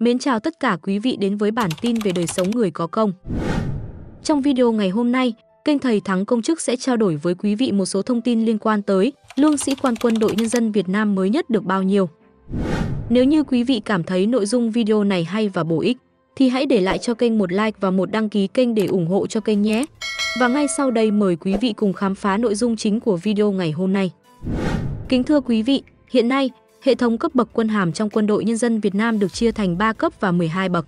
Mến chào tất cả quý vị đến với bản tin về đời sống người có công. Trong video ngày hôm nay, kênh Thầy Thắng Công Chức sẽ trao đổi với quý vị một số thông tin liên quan tới lương sĩ quan Quân đội Nhân dân Việt Nam mới nhất được bao nhiêu. Nếu như quý vị cảm thấy nội dung video này hay và bổ ích, thì hãy để lại cho kênh một like và một đăng ký kênh để ủng hộ cho kênh nhé. Và ngay sau đây mời quý vị cùng khám phá nội dung chính của video ngày hôm nay. Kính thưa quý vị, hiện nay, hệ thống cấp bậc quân hàm trong Quân đội Nhân dân Việt Nam được chia thành 3 cấp và 12 bậc.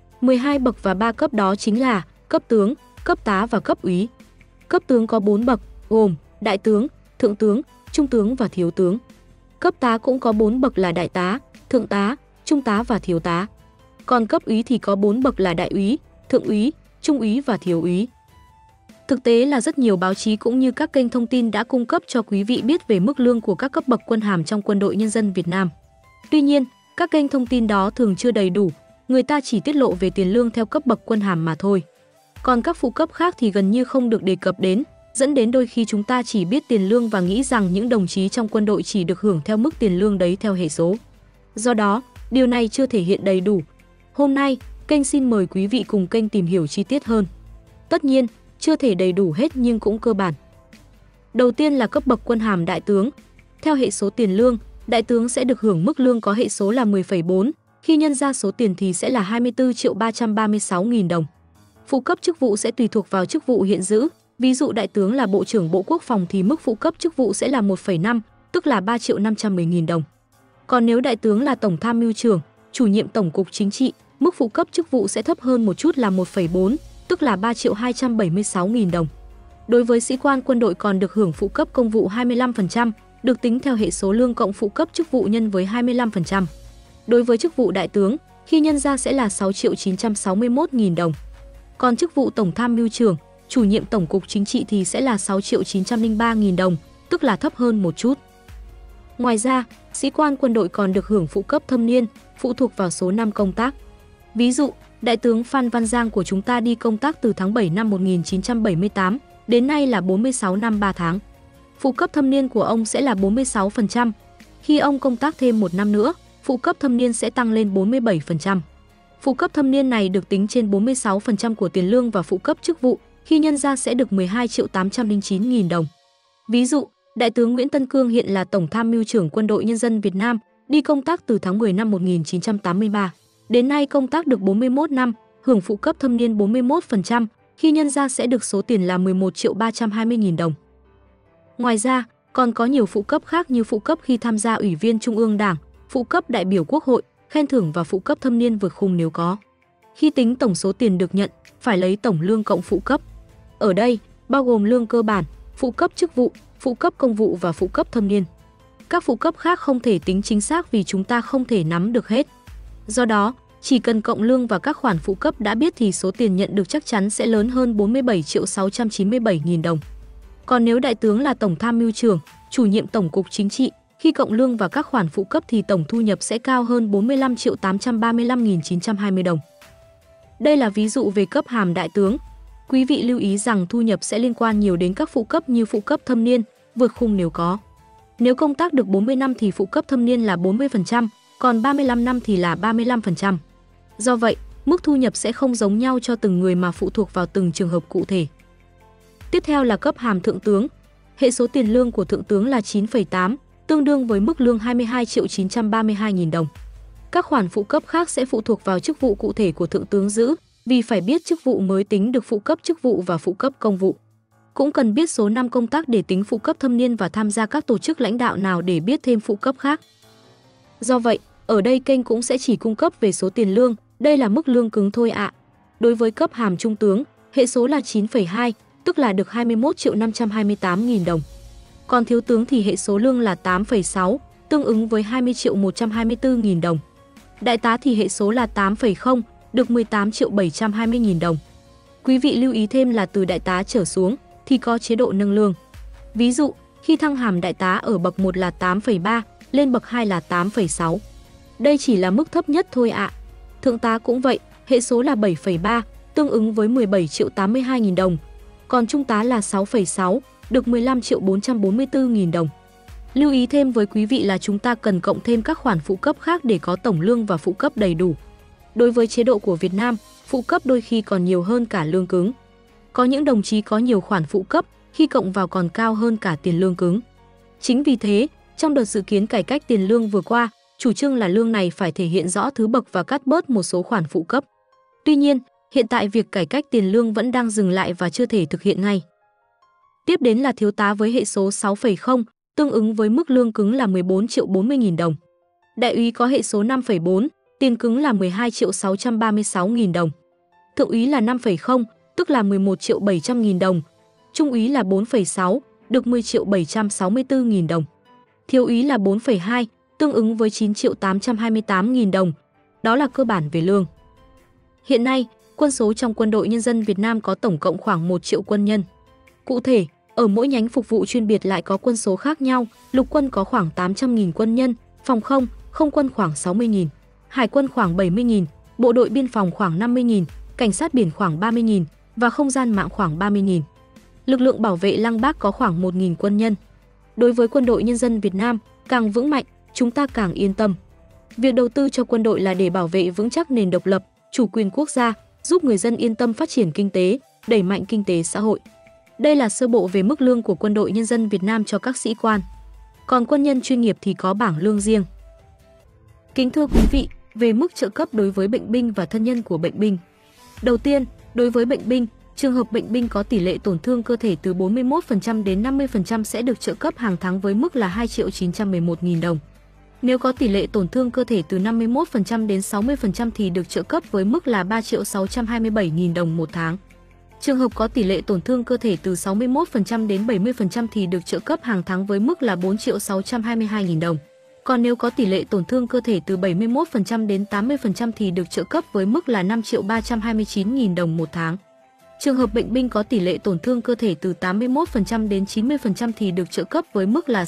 12 bậc và 3 cấp đó chính là cấp tướng, cấp tá và cấp úy. Cấp tướng có 4 bậc, gồm đại tướng, thượng tướng, trung tướng và thiếu tướng. Cấp tá cũng có 4 bậc là đại tá, thượng tá, trung tá và thiếu tá. Còn cấp úy thì có 4 bậc là đại úy, thượng úy, trung úy và thiếu úy. Thực tế là rất nhiều báo chí cũng như các kênh thông tin đã cung cấp cho quý vị biết về mức lương của các cấp bậc quân hàm trong Quân đội Nhân dân Việt Nam. Tuy nhiên, các kênh thông tin đó thường chưa đầy đủ, người ta chỉ tiết lộ về tiền lương theo cấp bậc quân hàm mà thôi. Còn các phụ cấp khác thì gần như không được đề cập đến, dẫn đến đôi khi chúng ta chỉ biết tiền lương và nghĩ rằng những đồng chí trong quân đội chỉ được hưởng theo mức tiền lương đấy theo hệ số. Do đó, điều này chưa thể hiện đầy đủ. Hôm nay, kênh xin mời quý vị cùng kênh tìm hiểu chi tiết hơn. Tất nhiên, chưa thể đầy đủ hết nhưng cũng cơ bản. Đầu tiên là cấp bậc quân hàm đại tướng. Theo hệ số tiền lương, đại tướng sẽ được hưởng mức lương có hệ số là 10,4, khi nhân ra số tiền thì sẽ là 24.336.000 đồng. Phụ cấp chức vụ sẽ tùy thuộc vào chức vụ hiện giữ, ví dụ đại tướng là Bộ trưởng Bộ Quốc phòng thì mức phụ cấp chức vụ sẽ là 1,5, tức là 3.510.000 đồng. Còn nếu đại tướng là Tổng tham mưu trưởng, chủ nhiệm Tổng cục Chính trị, mức phụ cấp chức vụ sẽ thấp hơn một chút là 1,4, tức là 3.276.000 đồng. Đối với sĩ quan quân đội còn được hưởng phụ cấp công vụ 25%, được tính theo hệ số lương cộng phụ cấp chức vụ nhân với 25%. Đối với chức vụ đại tướng, khi nhân ra sẽ là 6.961.000 đồng. Còn chức vụ Tổng tham mưu trưởng, chủ nhiệm Tổng cục Chính trị thì sẽ là 6.903.000 đồng, tức là thấp hơn một chút. Ngoài ra, sĩ quan quân đội còn được hưởng phụ cấp thâm niên, phụ thuộc vào số năm công tác. Ví dụ, Đại tướng Phan Văn Giang của chúng ta đi công tác từ tháng 7 năm 1978, đến nay là 46 năm 3 tháng. Phụ cấp thâm niên của ông sẽ là 46%. Khi ông công tác thêm một năm nữa, phụ cấp thâm niên sẽ tăng lên 47%. Phụ cấp thâm niên này được tính trên 46% của tiền lương và phụ cấp chức vụ, khi nhân ra sẽ được 12.809.000 đồng. Ví dụ, Đại tướng Nguyễn Tân Cương hiện là Tổng tham mưu trưởng Quân đội Nhân dân Việt Nam, đi công tác từ tháng 10 năm 1983. Đến nay công tác được 41 năm, hưởng phụ cấp thâm niên 41%, khi nhân ra sẽ được số tiền là 11.320.000 đồng. Ngoài ra, còn có nhiều phụ cấp khác như phụ cấp khi tham gia Ủy viên Trung ương Đảng, phụ cấp đại biểu Quốc hội, khen thưởng và phụ cấp thâm niên vượt khung nếu có. Khi tính tổng số tiền được nhận, phải lấy tổng lương cộng phụ cấp. Ở đây, bao gồm lương cơ bản, phụ cấp chức vụ, phụ cấp công vụ và phụ cấp thâm niên. Các phụ cấp khác không thể tính chính xác vì chúng ta không thể nắm được hết. Do đó, chỉ cần cộng lương và các khoản phụ cấp đã biết thì số tiền nhận được chắc chắn sẽ lớn hơn 47.697.000 đồng. Còn nếu đại tướng là Tổng tham mưu trưởng, chủ nhiệm Tổng cục Chính trị, khi cộng lương và các khoản phụ cấp thì tổng thu nhập sẽ cao hơn 45.835.920 đồng. Đây là ví dụ về cấp hàm đại tướng. Quý vị lưu ý rằng thu nhập sẽ liên quan nhiều đến các phụ cấp như phụ cấp thâm niên, vượt khung nếu có. Nếu công tác được 40 năm thì phụ cấp thâm niên là 40%, còn 35 năm thì là 35%. Do vậy, mức thu nhập sẽ không giống nhau cho từng người mà phụ thuộc vào từng trường hợp cụ thể. Tiếp theo là cấp hàm thượng tướng. Hệ số tiền lương của thượng tướng là 9,8, tương đương với mức lương 22.932.000 đồng. Các khoản phụ cấp khác sẽ phụ thuộc vào chức vụ cụ thể của thượng tướng giữ, vì phải biết chức vụ mới tính được phụ cấp chức vụ và phụ cấp công vụ. Cũng cần biết số năm công tác để tính phụ cấp thâm niên và tham gia các tổ chức lãnh đạo nào để biết thêm phụ cấp khác. Do vậy, ở đây kênh cũng sẽ chỉ cung cấp về số tiền lương, đây là mức lương cứng thôi ạ. Đối với cấp hàm trung tướng, hệ số là 9,2, tức là được 21.528.000 đồng. Còn thiếu tướng thì hệ số lương là 8,6, tương ứng với 20.124.000 đồng. Đại tá thì hệ số là 8,0, được 18.720.000 đồng. Quý vị lưu ý thêm là từ đại tá trở xuống thì có chế độ nâng lương. Ví dụ, khi thăng hàm đại tá ở bậc 1 là 8,3, lên bậc 2 là 8,6. Đây chỉ là mức thấp nhất thôi ạ. Thượng tá cũng vậy, hệ số là 7,3, tương ứng với 17.082.000 đồng. Còn trung tá là 6,6, được 15.444.000 đồng. Lưu ý thêm với quý vị là chúng ta cần cộng thêm các khoản phụ cấp khác để có tổng lương và phụ cấp đầy đủ. Đối với chế độ của Việt Nam, phụ cấp đôi khi còn nhiều hơn cả lương cứng. Có những đồng chí có nhiều khoản phụ cấp, khi cộng vào còn cao hơn cả tiền lương cứng. Chính vì thế, trong đợt dự kiến cải cách tiền lương vừa qua, chủ trương là lương này phải thể hiện rõ thứ bậc và cắt bớt một số khoản phụ cấp. Tuy nhiên, hiện tại việc cải cách tiền lương vẫn đang dừng lại và chưa thể thực hiện ngay. Tiếp đến là thiếu tá với hệ số 6,0, tương ứng với mức lương cứng là 14.040.000 đồng. Đại úy có hệ số 5,4, tiền cứng là 12.636.000 đồng. Thượng úy là 5,0, tức là 11.700.000 đồng. Trung úy là 4,6, được 10.764.000 đồng. Thiếu úy là 4,2, tương ứng với 9.828.000 đồng. Đó là cơ bản về lương. Hiện nay, quân số trong Quân đội Nhân dân Việt Nam có tổng cộng khoảng 1 triệu quân nhân. Cụ thể, ở mỗi nhánh phục vụ chuyên biệt lại có quân số khác nhau, lục quân có khoảng 800.000 quân nhân, phòng không, không quân khoảng 60.000, hải quân khoảng 70.000, bộ đội biên phòng khoảng 50.000, cảnh sát biển khoảng 30.000 và không gian mạng khoảng 30.000. Lực lượng bảo vệ Lăng Bác có khoảng 1.000 quân nhân. Đối với Quân đội Nhân dân Việt Nam, càng vững mạnh, chúng ta càng yên tâm. Việc đầu tư cho quân đội là để bảo vệ vững chắc nền độc lập, chủ quyền quốc gia, giúp người dân yên tâm phát triển kinh tế, đẩy mạnh kinh tế xã hội. Đây là sơ bộ về mức lương của Quân đội Nhân dân Việt Nam cho các sĩ quan. Còn quân nhân chuyên nghiệp thì có bảng lương riêng. Kính thưa quý vị, về mức trợ cấp đối với bệnh binh và thân nhân của bệnh binh. Đầu tiên, đối với bệnh binh, trường hợp bệnh binh có tỷ lệ tổn thương cơ thể từ 41% đến 50% sẽ được trợ cấp hàng tháng với mức là 2.911.000 đồng. Nếu có tỷ lệ tổn thương cơ thể từ 51% đến 60% thì được trợ cấp với mức là 3.627.000 đồng một tháng. Trường hợp có tỷ lệ tổn thương cơ thể từ 61% đến 70% thì được trợ cấp hàng tháng với mức là 4.622.000 đồng. Còn nếu có tỷ lệ tổn thương cơ thể từ 71% đến 80% thì được trợ cấp với mức là 5.329.000 đồng một tháng. Trường hợp bệnh binh có tỷ lệ tổn thương cơ thể từ 81% đến 90% thì được trợ cấp với mức là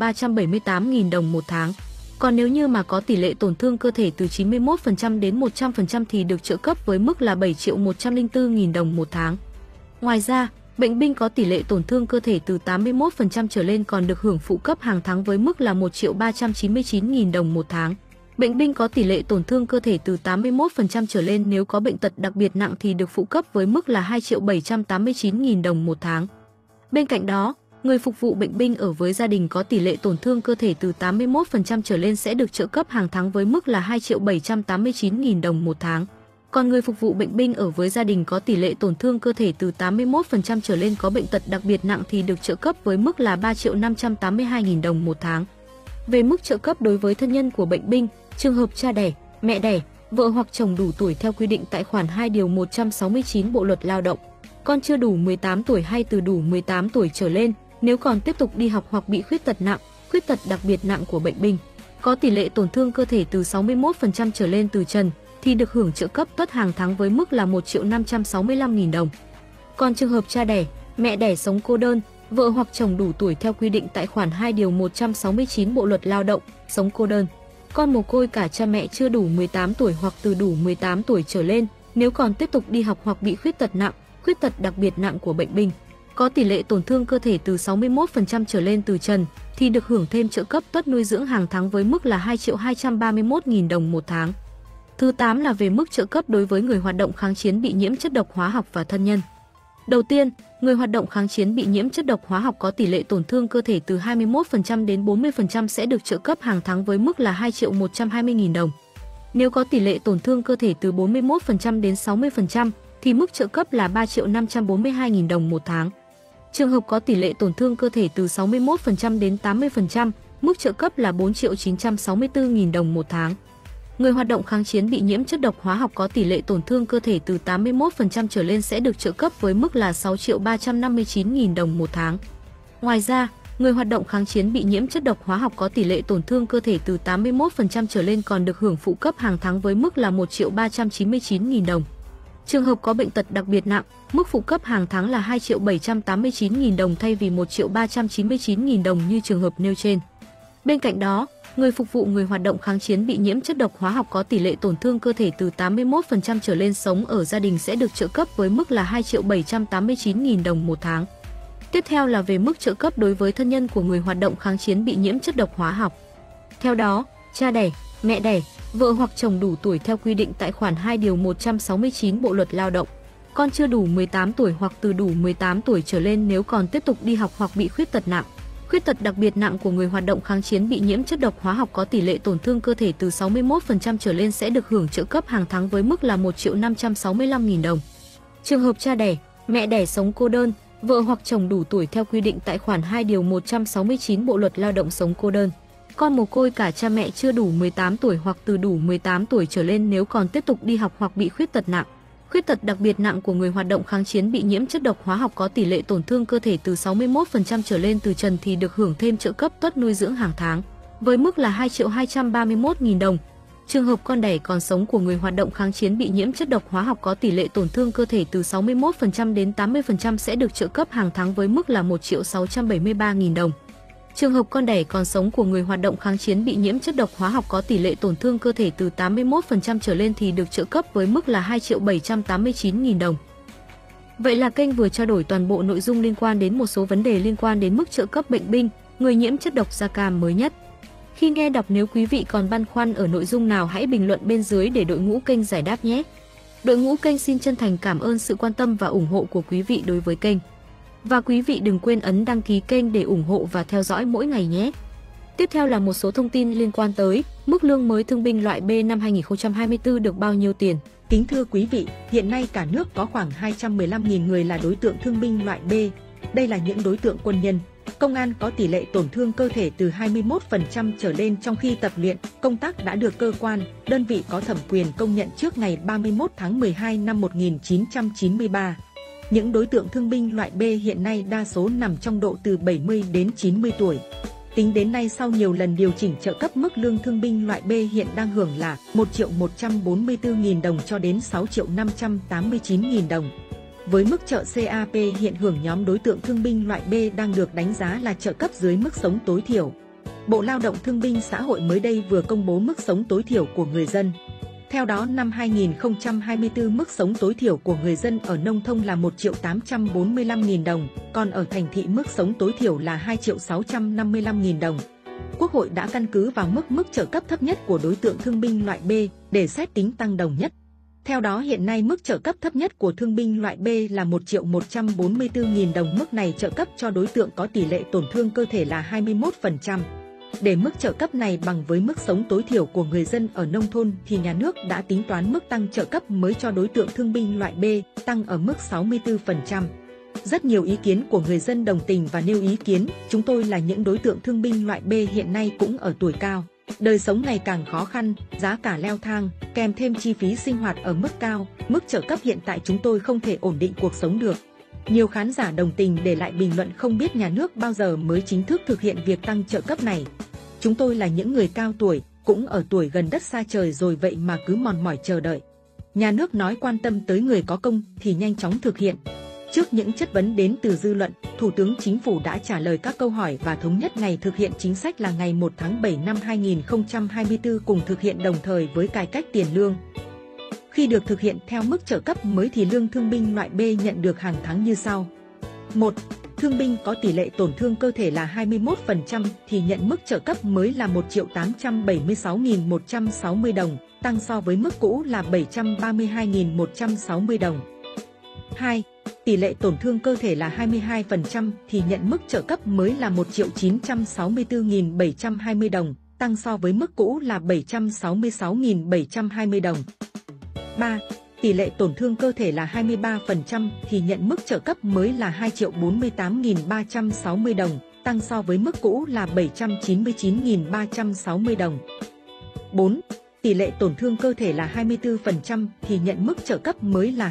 6.378.000 đồng một tháng. Còn nếu như mà có tỷ lệ tổn thương cơ thể từ 91% đến 100% thì được trợ cấp với mức là 7.104.000 đồng một tháng. Ngoài ra, bệnh binh có tỷ lệ tổn thương cơ thể từ 81% trở lên còn được hưởng phụ cấp hàng tháng với mức là 1.399.000 đồng một tháng. Bệnh binh có tỷ lệ tổn thương cơ thể từ 81% trở lên nếu có bệnh tật đặc biệt nặng thì được phụ cấp với mức là 2.789.000 đồng một tháng. Bên cạnh đó, người phục vụ bệnh binh ở với gia đình có tỷ lệ tổn thương cơ thể từ 81% trở lên sẽ được trợ cấp hàng tháng với mức là 2.789.000 đồng một tháng. Còn người phục vụ bệnh binh ở với gia đình có tỷ lệ tổn thương cơ thể từ 81% trở lên có bệnh tật đặc biệt nặng thì được trợ cấp với mức là 3.582.000 đồng một tháng. Về mức trợ cấp đối với thân nhân của bệnh binh, trường hợp cha đẻ, mẹ đẻ, vợ hoặc chồng đủ tuổi theo quy định tại khoản 2 điều 169 Bộ luật Lao động, con chưa đủ 18 tuổi hay từ đủ 18 tuổi trở lên, nếu còn tiếp tục đi học hoặc bị khuyết tật nặng, khuyết tật đặc biệt nặng của bệnh binh, có tỷ lệ tổn thương cơ thể từ 61% trở lên từ trần thì được hưởng trợ cấp tuất hàng tháng với mức là 1.565.000 đồng. Còn trường hợp cha đẻ, mẹ đẻ sống cô đơn, vợ hoặc chồng đủ tuổi theo quy định tại khoản 2 điều 169 Bộ luật Lao động, sống cô đơn, con mồ côi cả cha mẹ chưa đủ 18 tuổi hoặc từ đủ 18 tuổi trở lên, nếu còn tiếp tục đi học hoặc bị khuyết tật nặng, khuyết tật đặc biệt nặng của bệnh binh, có tỷ lệ tổn thương cơ thể từ 61% trở lên từ trần thì được hưởng thêm trợ cấp tuất nuôi dưỡng hàng tháng với mức là 2.231.000 đồng một tháng. Thứ 8 là về mức trợ cấp đối với người hoạt động kháng chiến bị nhiễm chất độc hóa học và thân nhân. Đầu tiên, người hoạt động kháng chiến bị nhiễm chất độc hóa học có tỷ lệ tổn thương cơ thể từ 21% đến 40% sẽ được trợ cấp hàng tháng với mức là 2.120.000 đồng. Nếu có tỷ lệ tổn thương cơ thể từ 41% đến 60% thì mức trợ cấp là 3.542.000 đồng một tháng. Trường hợp có tỷ lệ tổn thương cơ thể từ 61% đến 80%, mức trợ cấp là 4.964.000 đồng một tháng. Người hoạt động kháng chiến bị nhiễm chất độc hóa học có tỷ lệ tổn thương cơ thể từ 81% trở lên sẽ được trợ cấp với mức là 6.359.000 đồng một tháng. Ngoài ra, người hoạt động kháng chiến bị nhiễm chất độc hóa học có tỷ lệ tổn thương cơ thể từ 81% trở lên còn được hưởng phụ cấp hàng tháng với mức là 1.399.000 đồng. Trường hợp có bệnh tật đặc biệt nặng, mức phụ cấp hàng tháng là 2.789.000 đồng thay vì 1.399.000 đồng như trường hợp nêu trên. Bên cạnh đó, người phục vụ người hoạt động kháng chiến bị nhiễm chất độc hóa học có tỷ lệ tổn thương cơ thể từ 81% trở lên sống ở gia đình sẽ được trợ cấp với mức là 2.789.000 đồng một tháng. Tiếp theo là về mức trợ cấp đối với thân nhân của người hoạt động kháng chiến bị nhiễm chất độc hóa học. Theo đó, cha đẻ, mẹ đẻ, vợ hoặc chồng đủ tuổi theo quy định tại khoản 2 điều 169 Bộ luật Lao động. Con chưa đủ 18 tuổi hoặc từ đủ 18 tuổi trở lên nếu còn tiếp tục đi học hoặc bị khuyết tật nặng. Khuyết tật đặc biệt nặng của người hoạt động kháng chiến bị nhiễm chất độc hóa học có tỷ lệ tổn thương cơ thể từ 61% trở lên sẽ được hưởng trợ cấp hàng tháng với mức là 1.565.000 đồng. Trường hợp cha đẻ, mẹ đẻ sống cô đơn, vợ hoặc chồng đủ tuổi theo quy định tại khoản 2 điều 169 Bộ luật Lao động sống cô đơn. Con mồ côi cả cha mẹ chưa đủ 18 tuổi hoặc từ đủ 18 tuổi trở lên nếu còn tiếp tục đi học hoặc bị khuyết tật nặng. Khuyết tật đặc biệt nặng của người hoạt động kháng chiến bị nhiễm chất độc hóa học có tỷ lệ tổn thương cơ thể từ 61% trở lên từ trần thì được hưởng thêm trợ cấp tuất nuôi dưỡng hàng tháng, với mức là 2.231.000 đồng. Trường hợp con đẻ còn sống của người hoạt động kháng chiến bị nhiễm chất độc hóa học có tỷ lệ tổn thương cơ thể từ 61% đến 80% sẽ được trợ cấp hàng tháng với mức là 1.673.000 đồng. Trường hợp con đẻ còn sống của người hoạt động kháng chiến bị nhiễm chất độc hóa học có tỷ lệ tổn thương cơ thể từ 81% trở lên thì được trợ cấp với mức là 2.789.000 đồng. Vậy là kênh vừa trao đổi toàn bộ nội dung liên quan đến một số vấn đề liên quan đến mức trợ cấp bệnh binh, người nhiễm chất độc da cam mới nhất. Khi nghe đọc nếu quý vị còn băn khoăn ở nội dung nào hãy bình luận bên dưới để đội ngũ kênh giải đáp nhé. Đội ngũ kênh xin chân thành cảm ơn sự quan tâm và ủng hộ của quý vị đối với kênh. Và quý vị đừng quên ấn đăng ký kênh để ủng hộ và theo dõi mỗi ngày nhé. Tiếp theo là một số thông tin liên quan tới mức lương mới thương binh loại B năm 2024 được bao nhiêu tiền. Kính thưa quý vị, hiện nay cả nước có khoảng 215.000 người là đối tượng thương binh loại B. Đây là những đối tượng quân nhân, công an có tỷ lệ tổn thương cơ thể từ 21% trở lên trong khi tập luyện, công tác đã được cơ quan, đơn vị có thẩm quyền công nhận trước ngày 31 tháng 12 năm 1993. Những đối tượng thương binh loại B hiện nay đa số nằm trong độ từ 70 đến 90 tuổi. Tính đến nay sau nhiều lần điều chỉnh trợ cấp mức lương thương binh loại B hiện đang hưởng là 1.144.000 đồng cho đến 6.589.000 đồng. Với mức trợ CAP hiện hưởng nhóm đối tượng thương binh loại B đang được đánh giá là trợ cấp dưới mức sống tối thiểu. Bộ Lao động Thương binh Xã hội mới đây vừa công bố mức sống tối thiểu của người dân. Theo đó, năm 2024 mức sống tối thiểu của người dân ở nông thôn là 1.845.000 đồng, còn ở thành thị mức sống tối thiểu là 2.655.000 đồng. Quốc hội đã căn cứ vào mức trợ cấp thấp nhất của đối tượng thương binh loại B để xét tính tăng đồng nhất. Theo đó, hiện nay mức trợ cấp thấp nhất của thương binh loại B là 1.144.000 đồng. Mức này trợ cấp cho đối tượng có tỷ lệ tổn thương cơ thể là 21%. Để mức trợ cấp này bằng với mức sống tối thiểu của người dân ở nông thôn thì nhà nước đã tính toán mức tăng trợ cấp mới cho đối tượng thương binh loại B tăng ở mức 64%. Rất nhiều ý kiến của người dân đồng tình và nêu ý kiến, chúng tôi là những đối tượng thương binh loại B hiện nay cũng ở tuổi cao. Đời sống ngày càng khó khăn, giá cả leo thang, kèm thêm chi phí sinh hoạt ở mức cao, mức trợ cấp hiện tại chúng tôi không thể ổn định cuộc sống được. Nhiều khán giả đồng tình để lại bình luận không biết nhà nước bao giờ mới chính thức thực hiện việc tăng trợ cấp này. Chúng tôi là những người cao tuổi, cũng ở tuổi gần đất xa trời rồi vậy mà cứ mòn mỏi chờ đợi. Nhà nước nói quan tâm tới người có công thì nhanh chóng thực hiện. Trước những chất vấn đến từ dư luận, Thủ tướng Chính phủ đã trả lời các câu hỏi và thống nhất ngày thực hiện chính sách là ngày 1 tháng 7 năm 2024 cùng thực hiện đồng thời với cải cách tiền lương. Khi được thực hiện theo mức trợ cấp mới thì lương thương binh loại B nhận được hàng tháng như sau. 1. Thương binh có tỷ lệ tổn thương cơ thể là 21% thì nhận mức trợ cấp mới là 1.876.160 đồng, tăng so với mức cũ là 732.160 đồng. 2. Tỷ lệ tổn thương cơ thể là 22% thì nhận mức trợ cấp mới là 1.964.720 đồng, tăng so với mức cũ là 766.720 đồng. 3. Tỷ lệ tổn thương cơ thể là 23% thì nhận mức trợ cấp mới là 2.048.360 đồng, tăng so với mức cũ là 799.360 đồng. 4. Tỷ lệ tổn thương cơ thể là 24% thì nhận mức trợ cấp mới là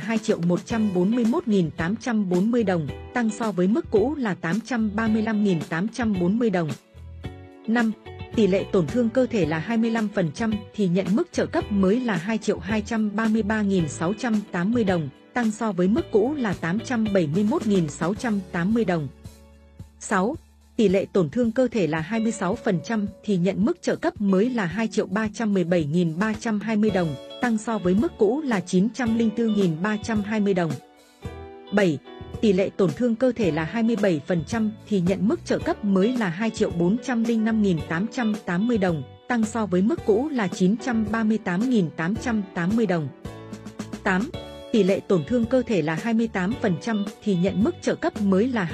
2.141.840 đồng, tăng so với mức cũ là 835.840 đồng. 5. Tỷ lệ tổn thương cơ thể là 25% thì nhận mức trợ cấp mới là 2.233.680 đồng, tăng so với mức cũ là 871.680 đồng. 6. Tỷ lệ tổn thương cơ thể là 26% thì nhận mức trợ cấp mới là 2.317.320 đồng, tăng so với mức cũ là 904.320 đồng. 7. Tỷ lệ tổn thương cơ thể là 27% thì nhận mức trợ cấp mới là 2.405.880 đồng, tăng so với mức cũ là 938.880 đồng. 8. Tỷ lệ tổn thương cơ thể là 28% thì nhận mức trợ cấp mới là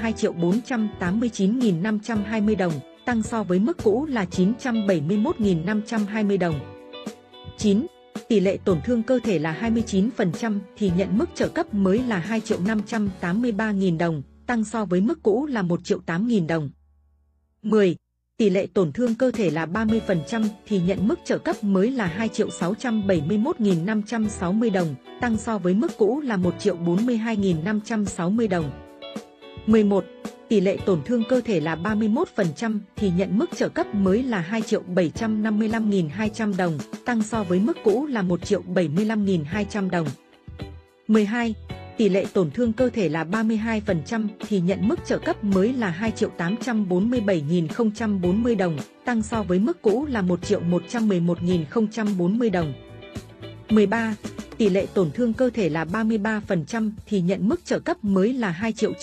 2.489.520 đồng, tăng so với mức cũ là 971.520 đồng. 9. Tỷ lệ tổn thương cơ thể là 29% thì nhận mức trợ cấp mới là 2.583.000 đồng, tăng so với mức cũ là 1.008.000 đồng. 10. Tỷ lệ tổn thương cơ thể là 30% thì nhận mức trợ cấp mới là 2.671.560 đồng, tăng so với mức cũ là 1.042.560 đồng. 11. Tỷ lệ tổn thương cơ thể là 31% thì nhận mức trợ cấp mới là 2.755.200 đồng, tăng so với mức cũ là 1.075.200 đồng. 12. Tỷ lệ tổn thương cơ thể là 32% thì nhận mức trợ cấp mới là 2.847.040 đồng, tăng so với mức cũ là 1.111.040 đồng. 13. Tỷ lệ tổn thương cơ thể là 33% thì nhận mức trợ cấp mới là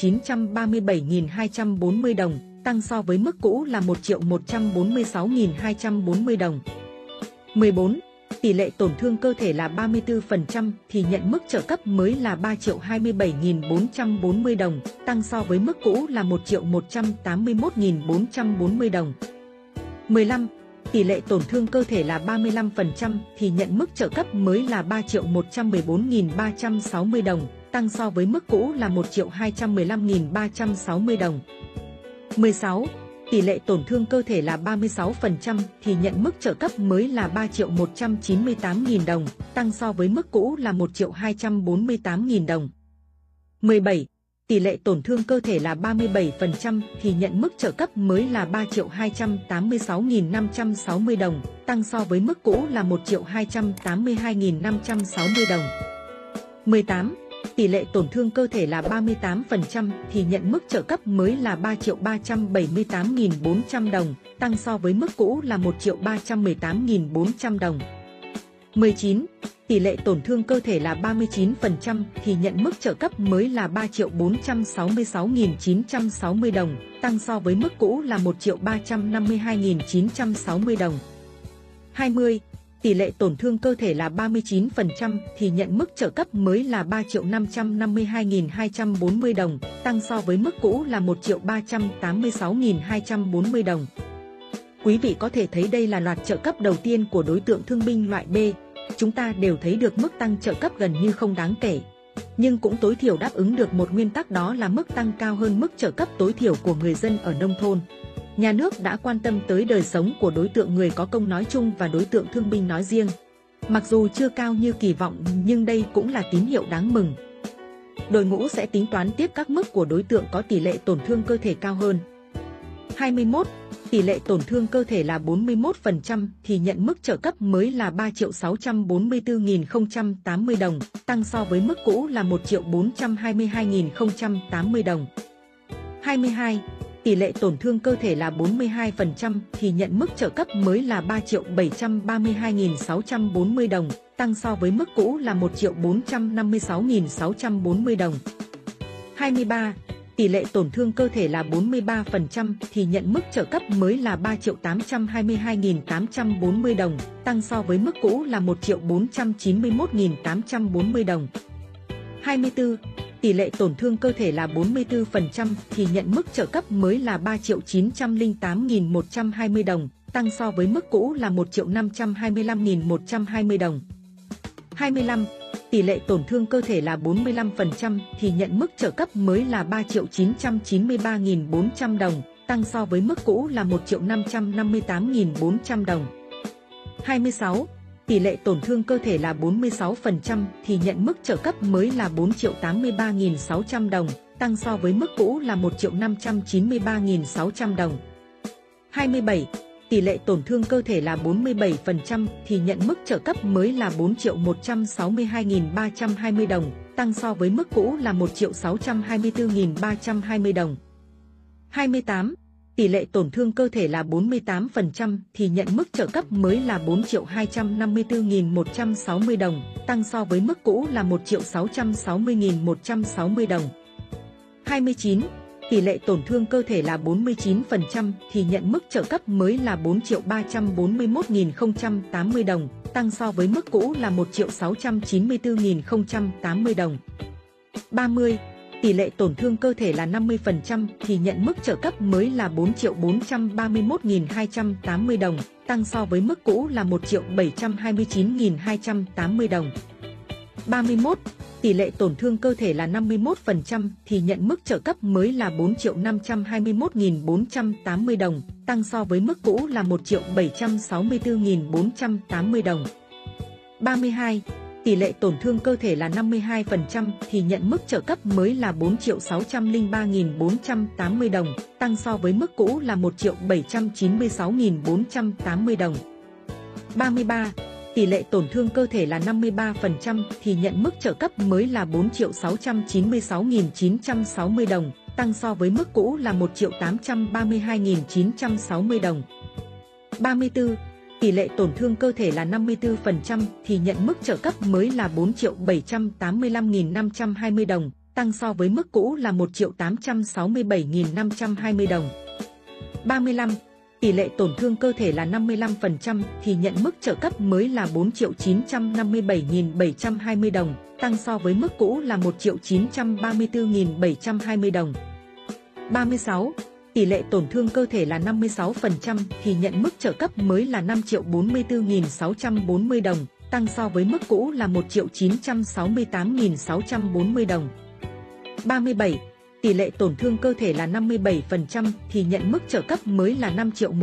2.937.240 đồng, tăng so với mức cũ là 1.146.240 đồng. 14. Tỷ lệ tổn thương cơ thể là 34% thì nhận mức trợ cấp mới là 3.027.440 đồng, tăng so với mức cũ là 1.181.440 đồng. 15. Tỷ lệ tổn thương cơ thể là 35% thì nhận mức trợ cấp mới là 3.114.360 đồng, tăng so với mức cũ là 1.215.360 đồng. 16. Tỷ lệ tổn thương cơ thể là 36% thì nhận mức trợ cấp mới là 3.198.000 đồng, tăng so với mức cũ là 1.248.000 đồng. 17. Tỷ lệ tổn thương cơ thể là 37% thì nhận mức trợ cấp mới là 3.286.560 đồng, tăng so với mức cũ là 1.282.560 đồng. 18. Tỷ lệ tổn thương cơ thể là 38% thì nhận mức trợ cấp mới là 3.378.400 đồng, tăng so với mức cũ là 1.318.400 đồng. 19. Tỷ lệ tổn thương cơ thể là 39% thì nhận mức trợ cấp mới là 3.466.960 đồng, tăng so với mức cũ là 1.352.960 đồng. 20. Tỷ lệ tổn thương cơ thể là 39% thì nhận mức trợ cấp mới là 3.552.240 đồng, tăng so với mức cũ là 1.386.240 đồng. Quý vị có thể thấy đây là loạt trợ cấp đầu tiên của đối tượng thương binh loại B. Chúng ta đều thấy được mức tăng trợ cấp gần như không đáng kể, nhưng cũng tối thiểu đáp ứng được một nguyên tắc, đó là mức tăng cao hơn mức trợ cấp tối thiểu của người dân ở nông thôn. Nhà nước đã quan tâm tới đời sống của đối tượng người có công nói chung và đối tượng thương binh nói riêng. Mặc dù chưa cao như kỳ vọng nhưng đây cũng là tín hiệu đáng mừng. Đội ngũ sẽ tính toán tiếp các mức của đối tượng có tỷ lệ tổn thương cơ thể cao hơn. 21. Tỷ lệ tổn thương cơ thể là 41% thì nhận mức trợ cấp mới là 3.644.080 đồng, tăng so với mức cũ là 1.422.080 đồng. 22. Tỷ lệ tổn thương cơ thể là 42% thì nhận mức trợ cấp mới là 3.732.640 đồng, tăng so với mức cũ là 1.456.640 đồng. 23. Tỷ lệ tổn thương cơ thể là 43% thì nhận mức trợ cấp mới là 3.822.840 đồng, tăng so với mức cũ là 1.491.840 đồng. 24. Tỷ lệ tổn thương cơ thể là 44% thì nhận mức trợ cấp mới là 3.908.120 đồng, tăng so với mức cũ là 1.525.120 đồng. 25. Tỷ lệ tổn thương cơ thể là 45% thì nhận mức trợ cấp mới là 3.993.400 đồng, tăng so với mức cũ là 1.558.400 đồng. 26. Tỷ lệ tổn thương cơ thể là 46% thì nhận mức trợ cấp mới là 4.083.600 đồng, tăng so với mức cũ là 1.593.600 đồng. 27. Tỷ lệ tổn thương cơ thể là 47% thì nhận mức trợ cấp mới là 4.162.320 đồng, tăng so với mức cũ là 1.624.320 đồng. 28. Tỷ lệ tổn thương cơ thể là 48% thì nhận mức trợ cấp mới là 4.254.160 đồng, tăng so với mức cũ là 1.660.160 đồng. 29. tỷ lệ tổn thương cơ thể là 49% thì nhận mức trợ cấp mới là 4.341.080 đồng, tăng so với mức cũ là 1.694.080 đồng. 30. Tỷ lệ tổn thương cơ thể là 50% thì nhận mức trợ cấp mới là 4.431.280 đồng, tăng so với mức cũ là 1.729.280 đồng. 31. Tỷ lệ tổn thương cơ thể là 51% thì nhận mức trợ cấp mới là 4.521.480 đồng, tăng so với mức cũ là 1.764.480 đồng. 32. Tỷ lệ tổn thương cơ thể là 52% thì nhận mức trợ cấp mới là 4.603.480 đồng, tăng so với mức cũ là 1.796.480 đồng. 33. Tỷ lệ tổn thương cơ thể là 53% thì nhận mức trợ cấp mới là 4.696.960 đồng, tăng so với mức cũ là 1.832.960 đồng. 34. Tỷ lệ tổn thương cơ thể là 54% thì nhận mức trợ cấp mới là 4.785.520 đồng, tăng so với mức cũ là 1.867.520 đồng. 35. Tỷ lệ tổn thương cơ thể là 55% thì nhận mức trợ cấp mới là 4.957.720 đồng, tăng so với mức cũ là 1.934.720 đồng. 36. Tỷ lệ tổn thương cơ thể là 56% thì nhận mức trợ cấp mới là 5.044.640 đồng, tăng so với mức cũ là 1.968.640 đồng. 37. Tỷ lệ tổn thương cơ thể là 57% thì nhận mức trợ cấp mới là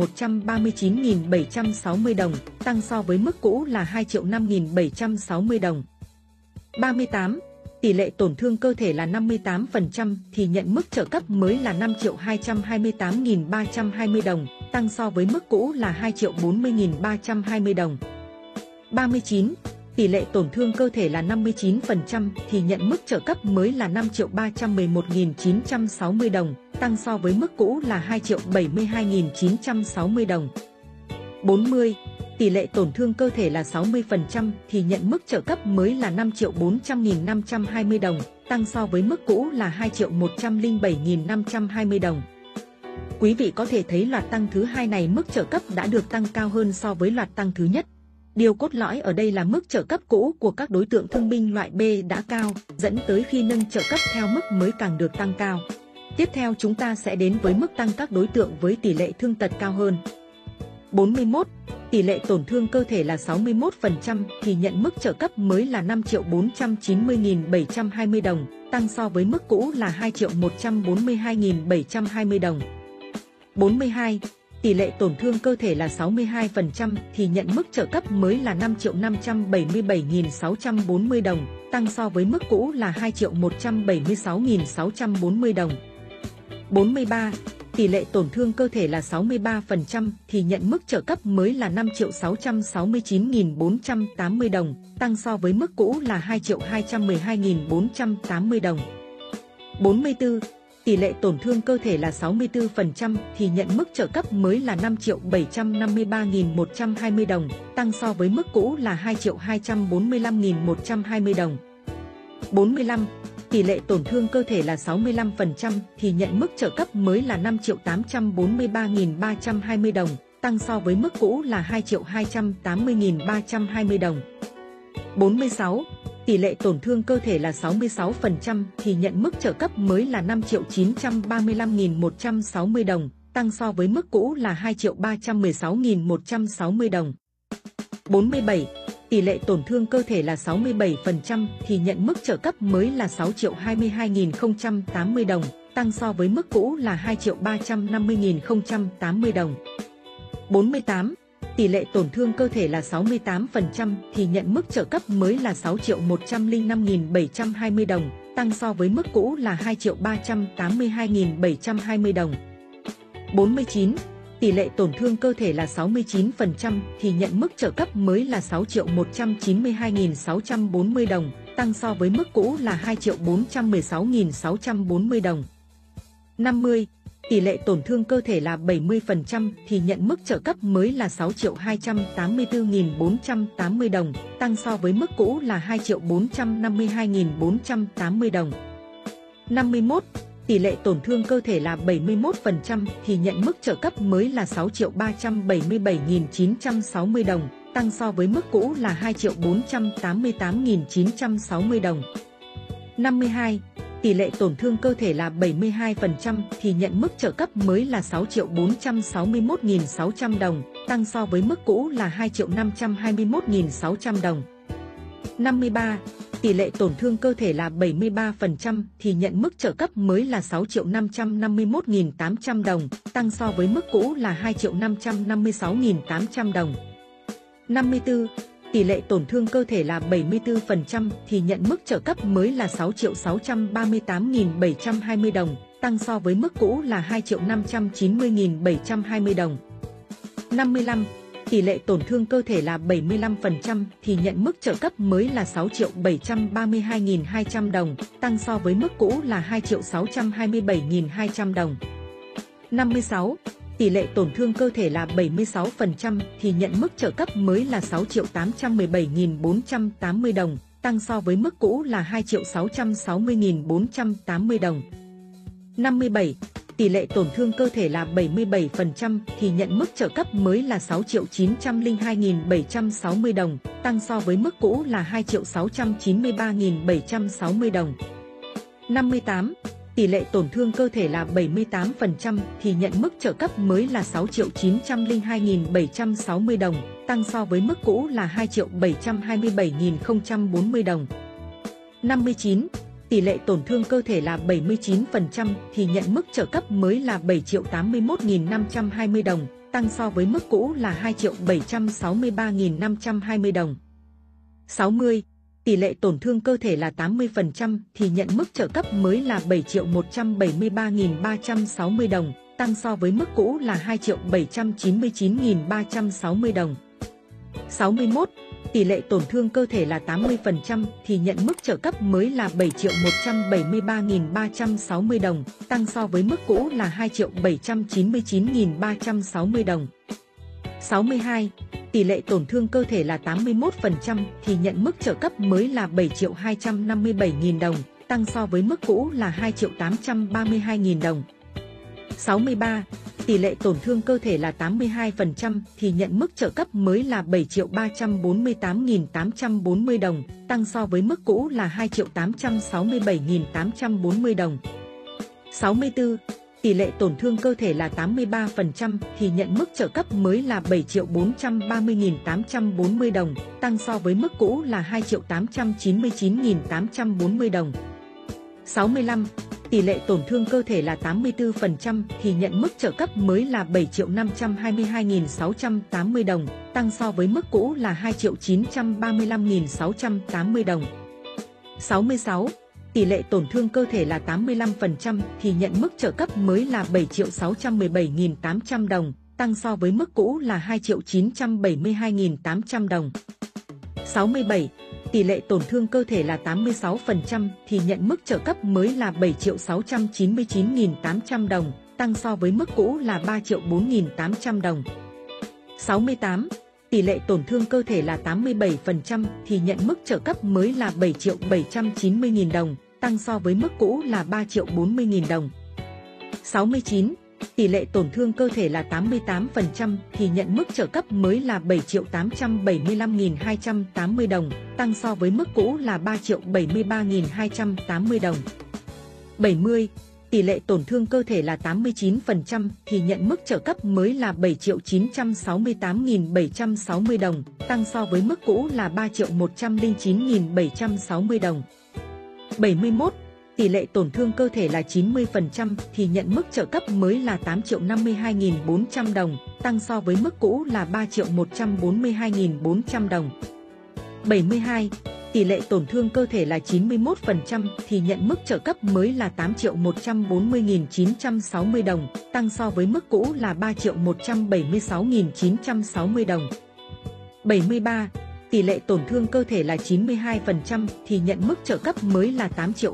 5.139.760 đồng, tăng so với mức cũ là 2.005.760 đồng. 38. Tỷ lệ tổn thương cơ thể là 58% thì nhận mức trợ cấp mới là 5.228.320 đồng, tăng so với mức cũ là 2.040.320 đồng. 39. Tỷ lệ tổn thương cơ thể là 59% thì nhận mức trợ cấp mới là 5.311.960 đồng, tăng so với mức cũ là 2.072.960 đồng. 40. Tỷ lệ tổn thương cơ thể là 60% thì nhận mức trợ cấp mới là 5.400.520 đồng, tăng so với mức cũ là 2.107.520 đồng. Quý vị có thể thấy loạt tăng thứ hai này mức trợ cấp đã được tăng cao hơn so với loạt tăng thứ nhất. Điều cốt lõi ở đây là mức trợ cấp cũ của các đối tượng thương binh loại B đã cao, dẫn tới khi nâng trợ cấp theo mức mới càng được tăng cao. Tiếp theo chúng ta sẽ đến với mức tăng các đối tượng với tỷ lệ thương tật cao hơn. 41. Tỷ lệ tổn thương cơ thể là 61% thì nhận mức trợ cấp mới là 5.490.720 đồng, tăng so với mức cũ là 2.142.720 đồng. 42. Tỷ lệ tổn thương cơ thể là 62% thì nhận mức trợ cấp mới là 5.577.640 đồng, tăng so với mức cũ là 2.176.640 đồng. 43. Tỷ lệ tổn thương cơ thể là 63% thì nhận mức trợ cấp mới là 5.669.480 đồng, tăng so với mức cũ là 2.212.480 đồng. 44. Tỷ lệ tổn thương cơ thể là 64% thì nhận mức trợ cấp mới là 5.753.120 đồng, tăng so với mức cũ là 2.245.120 đồng. 45. Tỷ lệ tổn thương cơ thể là 65% thì nhận mức trợ cấp mới là 5.843.320 đồng, tăng so với mức cũ là 2.280.320 đồng. 46. Tỷ lệ tổn thương cơ thể là 66% thì nhận mức trợ cấp mới là 5.935.160 đồng, tăng so với mức cũ là 2.316.160 đồng. 47. Tỷ lệ tổn thương cơ thể là 67% thì nhận mức trợ cấp mới là 6.022.080 đồng, tăng so với mức cũ là 2.350.080 đồng. 48. Tỷ lệ tổn thương cơ thể là 68% thì nhận mức trợ cấp mới là 6.105.720 đồng, tăng so với mức cũ là 2.382.720 đồng. 49. Tỷ lệ tổn thương cơ thể là 69% thì nhận mức trợ cấp mới là 6.192.640 đồng, tăng so với mức cũ là 2.416.640 đồng. 50. Tỷ lệ tổn thương cơ thể là 70% thì nhận mức trợ cấp mới là 6.284.480 đồng, tăng so với mức cũ là 2.452.480 đồng. 51. tỷ lệ tổn thương cơ thể là 71% thì nhận mức trợ cấp mới là 6.377.960 đồng, tăng so với mức cũ là 2.488.960 đồng. 52. Tỷ lệ tổn thương cơ thể là 72% thì nhận mức trợ cấp mới là 6.461.600 đồng, tăng so với mức cũ là 2.521.600 đồng. 53. Tỷ lệ tổn thương cơ thể là 73% thì nhận mức trợ cấp mới là 6.551.800 đồng, tăng so với mức cũ là 2.556.800 đồng. 54. Tỷ lệ tổn thương cơ thể là 74% thì nhận mức trợ cấp mới là 6.638.720 đồng, tăng so với mức cũ là 2.590.720 đồng. 55. Tỷ lệ tổn thương cơ thể là 75% thì nhận mức trợ cấp mới là 6.732.200 đồng, tăng so với mức cũ là 2.627.200 đồng. 56. Tỷ lệ tổn thương cơ thể là 76% thì nhận mức trợ cấp mới là 6.817.480 đồng, tăng so với mức cũ là 2.660.480 đồng. 57. Tỷ lệ tổn thương cơ thể là 77% thì nhận mức trợ cấp mới là 6.902.760 đồng, tăng so với mức cũ là 2.693.760 đồng. 58. Tỷ lệ tổn thương cơ thể là 78% thì nhận mức trợ cấp mới là 6.902.760 đồng, tăng so với mức cũ là 2.727.040 đồng. 59. Tỷ lệ tổn thương cơ thể là 79% thì nhận mức trợ cấp mới là 7.081.520 đồng, tăng so với mức cũ là 2.763.520 đồng. 60. Tỷ lệ tổn thương cơ thể là 80% thì nhận mức trợ cấp mới là 7.173.360 đồng, tăng so với mức cũ là 2.799.360 đồng. 61. Tỷ lệ tổn thương cơ thể là 80% thì nhận mức trợ cấp mới là 7.173.360 đồng, tăng so với mức cũ là 2.799.360 đồng. 62. Tỷ lệ tổn thương cơ thể là 81% thì nhận mức trợ cấp mới là 7.257.000 đồng, tăng so với mức cũ là 2.832.000 đồng. 63. Tỷ lệ tổn thương cơ thể là 82% thì nhận mức trợ cấp mới là 7.348.840 đồng, tăng so với mức cũ là 2.867.840 đồng. 64. Tỷ lệ tổn thương cơ thể là 83% thì nhận mức trợ cấp mới là 7.430.840 đồng, tăng so với mức cũ là 2.899.840 đồng. 65. Tỷ lệ tổn thương cơ thể là 84% thì nhận mức trợ cấp mới là 7.522.680 đồng, tăng so với mức cũ là 2.935.680 đồng. 66. Tỷ lệ tổn thương cơ thể là 85% thì nhận mức trợ cấp mới là 7.617.800 đồng, tăng so với mức cũ là 2.972.800 đồng. 67. Tỷ lệ tổn thương cơ thể là 86% thì nhận mức trợ cấp mới là 7.699.800 đồng, tăng so với mức cũ là 3.004.800 đồng. 68. Tỷ lệ tổn thương cơ thể là 87% thì nhận mức trợ cấp mới là 7.790.000 đồng, tăng so với mức cũ là 3.040.000 đồng. 69. Tỷ lệ tổn thương cơ thể là 88% thì nhận mức trợ cấp mới là 7.875.280 đồng, tăng so với mức cũ là 3.073.280 đồng. 70. Tỷ lệ tổn thương cơ thể là 89% thì nhận mức trợ cấp mới là 7.968.760 đồng, tăng so với mức cũ là 3.109.760 đồng. 71. Tỷ lệ tổn thương cơ thể là 90% thì nhận mức trợ cấp mới là 8.052.400 đồng, tăng so với mức cũ là 3.142.400 đồng. 72. Tỷ lệ tổn thương cơ thể là 91% thì nhận mức trợ cấp mới là 8.140.960 đồng, tăng so với mức cũ là 3.176.960 đồng. 73. Tỷ lệ tổn thương cơ thể là 92% thì nhận mức trợ cấp mới là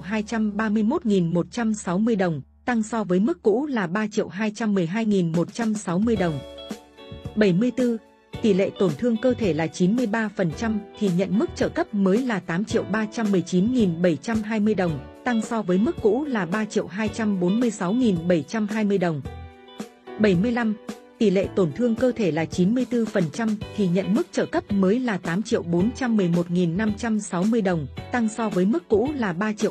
8.231.160 đồng, tăng so với mức cũ là 3.212.160 đồng. 74. Tỷ lệ tổn thương cơ thể là 93% thì nhận mức trợ cấp mới là 8.319.720 đồng, tăng so với mức cũ là 3.246.720 đồng. 75. Tỷ lệ tổn thương cơ thể là 94% thì nhận mức trợ cấp mới là 8.411.560 đồng, tăng so với mức cũ là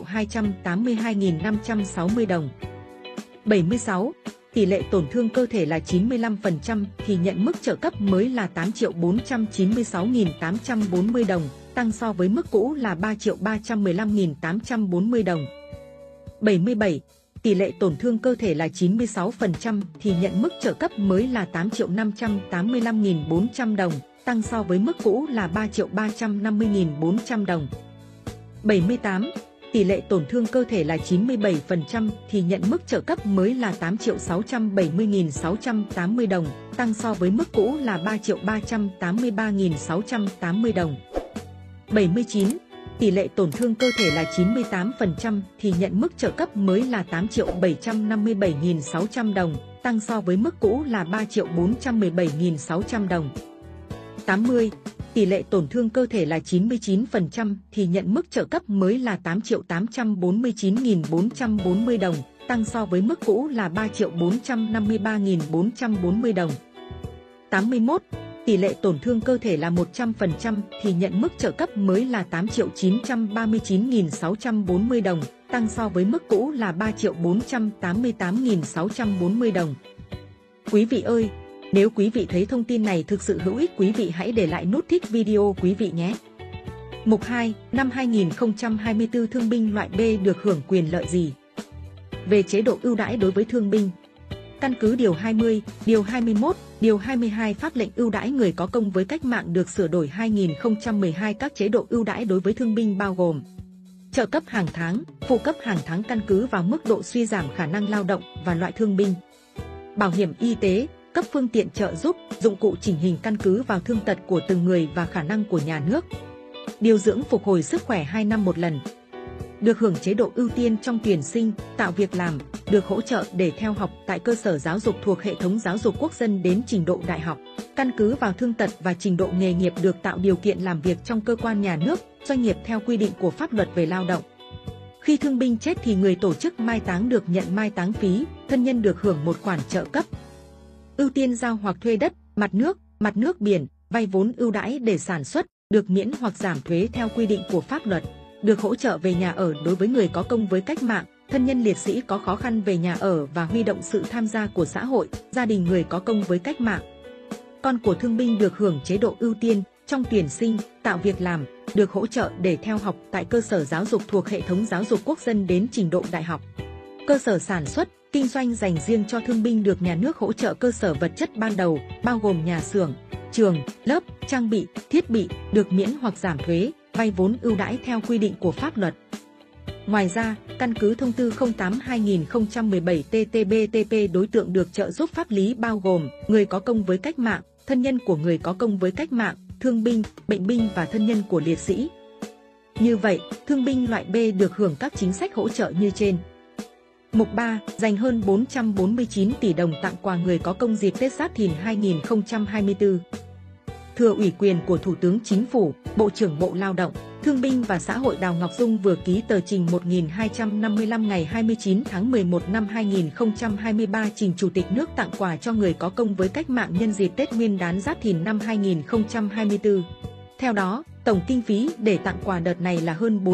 3.282.560 đồng. 76. Tỷ lệ tổn thương cơ thể là 95% thì nhận mức trợ cấp mới là 8.496.840 đồng, tăng so với mức cũ là 3.315.840 đồng. 77. Tỷ lệ tổn thương cơ thể là 96% thì nhận mức trợ cấp mới là 8.585.400 đồng, tăng so với mức cũ là 3.350.400 đồng. 78. Tỷ lệ tổn thương cơ thể là 97% thì nhận mức trợ cấp mới là 8.670.680 đồng, tăng so với mức cũ là 3.383.680 đồng. 79. Tỷ lệ tổn thương cơ thể là 98% thì nhận mức trợ cấp mới là 8.757.600 đồng, tăng so với mức cũ là 3.417.600 đồng. 80. Tỷ lệ tổn thương cơ thể là 99% thì nhận mức trợ cấp mới là 8.849.440 đồng, tăng so với mức cũ là 3.453.440 đồng. 81. Tỷ lệ tổn thương cơ thể là 100% thì nhận mức trợ cấp mới là 8.939.640 đồng, tăng so với mức cũ là 3.488.640 đồng. Quý vị ơi! Nếu quý vị thấy thông tin này thực sự hữu ích, quý vị hãy để lại nút thích video quý vị nhé. Mục 2. Năm 2024 thương binh loại B được hưởng quyền lợi gì? Về chế độ ưu đãi đối với thương binh. Căn cứ Điều 20, Điều 21, Điều 22 Pháp lệnh ưu đãi người có công với cách mạng được sửa đổi 2012, các chế độ ưu đãi đối với thương binh bao gồm trợ cấp hàng tháng, phụ cấp hàng tháng căn cứ vào mức độ suy giảm khả năng lao động và loại thương binh, bảo hiểm y tế, cấp phương tiện trợ giúp, dụng cụ chỉnh hình căn cứ vào thương tật của từng người và khả năng của nhà nước, điều dưỡng phục hồi sức khỏe 2 năm một lần, được hưởng chế độ ưu tiên trong tuyển sinh, tạo việc làm, được hỗ trợ để theo học tại cơ sở giáo dục thuộc hệ thống giáo dục quốc dân đến trình độ đại học, căn cứ vào thương tật và trình độ nghề nghiệp được tạo điều kiện làm việc trong cơ quan nhà nước, doanh nghiệp theo quy định của pháp luật về lao động. Khi thương binh chết thì người tổ chức mai táng được nhận mai táng phí, thân nhân được hưởng một khoản trợ cấp. Ưu tiên giao hoặc thuê đất, mặt nước biển, vay vốn ưu đãi để sản xuất, được miễn hoặc giảm thuế theo quy định của pháp luật, được hỗ trợ về nhà ở đối với người có công với cách mạng, thân nhân liệt sĩ có khó khăn về nhà ở và huy động sự tham gia của xã hội, gia đình người có công với cách mạng. Con của thương binh được hưởng chế độ ưu tiên trong tuyển sinh, tạo việc làm, được hỗ trợ để theo học tại cơ sở giáo dục thuộc hệ thống giáo dục quốc dân đến trình độ đại học. Cơ sở sản xuất, kinh doanh dành riêng cho thương binh được nhà nước hỗ trợ cơ sở vật chất ban đầu, bao gồm nhà xưởng, trường, lớp, trang bị, thiết bị, được miễn hoặc giảm thuế, vay vốn ưu đãi theo quy định của pháp luật. Ngoài ra, căn cứ thông tư 08/2017/TT-BTP, đối tượng được trợ giúp pháp lý bao gồm người có công với cách mạng, thân nhân của người có công với cách mạng, thương binh, bệnh binh và thân nhân của liệt sĩ. Như vậy, thương binh loại B được hưởng các chính sách hỗ trợ như trên. Mục 3. Dành hơn 449 tỷ đồng tặng quà người có công dịp Tết Giáp Thìn 2024. Thừa ủy quyền của Thủ tướng Chính phủ, Bộ trưởng Bộ Lao động, Thương binh và Xã hội Đào Ngọc Dung vừa ký tờ trình 1255 ngày 29 tháng 11 năm 2023 trình Chủ tịch nước tặng quà cho người có công với cách mạng nhân dịp Tết Nguyên đán Giáp Thìn năm 2024. Theo đó, tổng kinh phí để tặng quà đợt này là hơn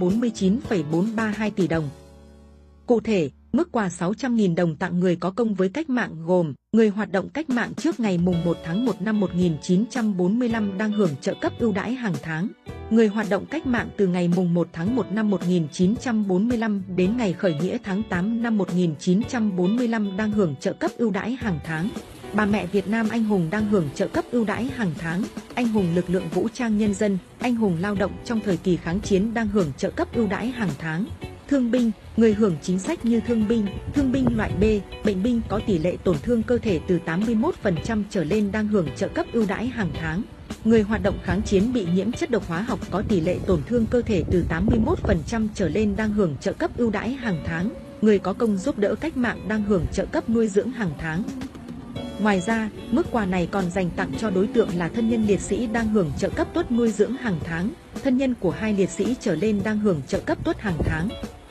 449,432 tỷ đồng. Cụ thể, mức quà 600.000 đồng tặng người có công với cách mạng gồm người hoạt động cách mạng trước ngày mùng 1 tháng 1 năm 1945 đang hưởng trợ cấp ưu đãi hàng tháng. Người hoạt động cách mạng từ ngày mùng 1 tháng 1 năm 1945 đến ngày khởi nghĩa tháng 8 năm 1945 đang hưởng trợ cấp ưu đãi hàng tháng. Bà mẹ Việt Nam anh hùng đang hưởng trợ cấp ưu đãi hàng tháng. Anh hùng lực lượng vũ trang nhân dân, anh hùng lao động trong thời kỳ kháng chiến đang hưởng trợ cấp ưu đãi hàng tháng. Thương binh, người hưởng chính sách như thương binh loại B, bệnh binh có tỷ lệ tổn thương cơ thể từ 81% trở lên đang hưởng trợ cấp ưu đãi hàng tháng. Người hoạt động kháng chiến bị nhiễm chất độc hóa học có tỷ lệ tổn thương cơ thể từ 81% trở lên đang hưởng trợ cấp ưu đãi hàng tháng. Người có công giúp đỡ cách mạng đang hưởng trợ cấp nuôi dưỡng hàng tháng. Ngoài ra, mức quà này còn dành tặng cho đối tượng là thân nhân liệt sĩ đang hưởng trợ cấp tuất nuôi dưỡng hàng tháng, thân nhân của 2 liệt sĩ trở lên đang hưởng trợ cấp tuất hàng tháng.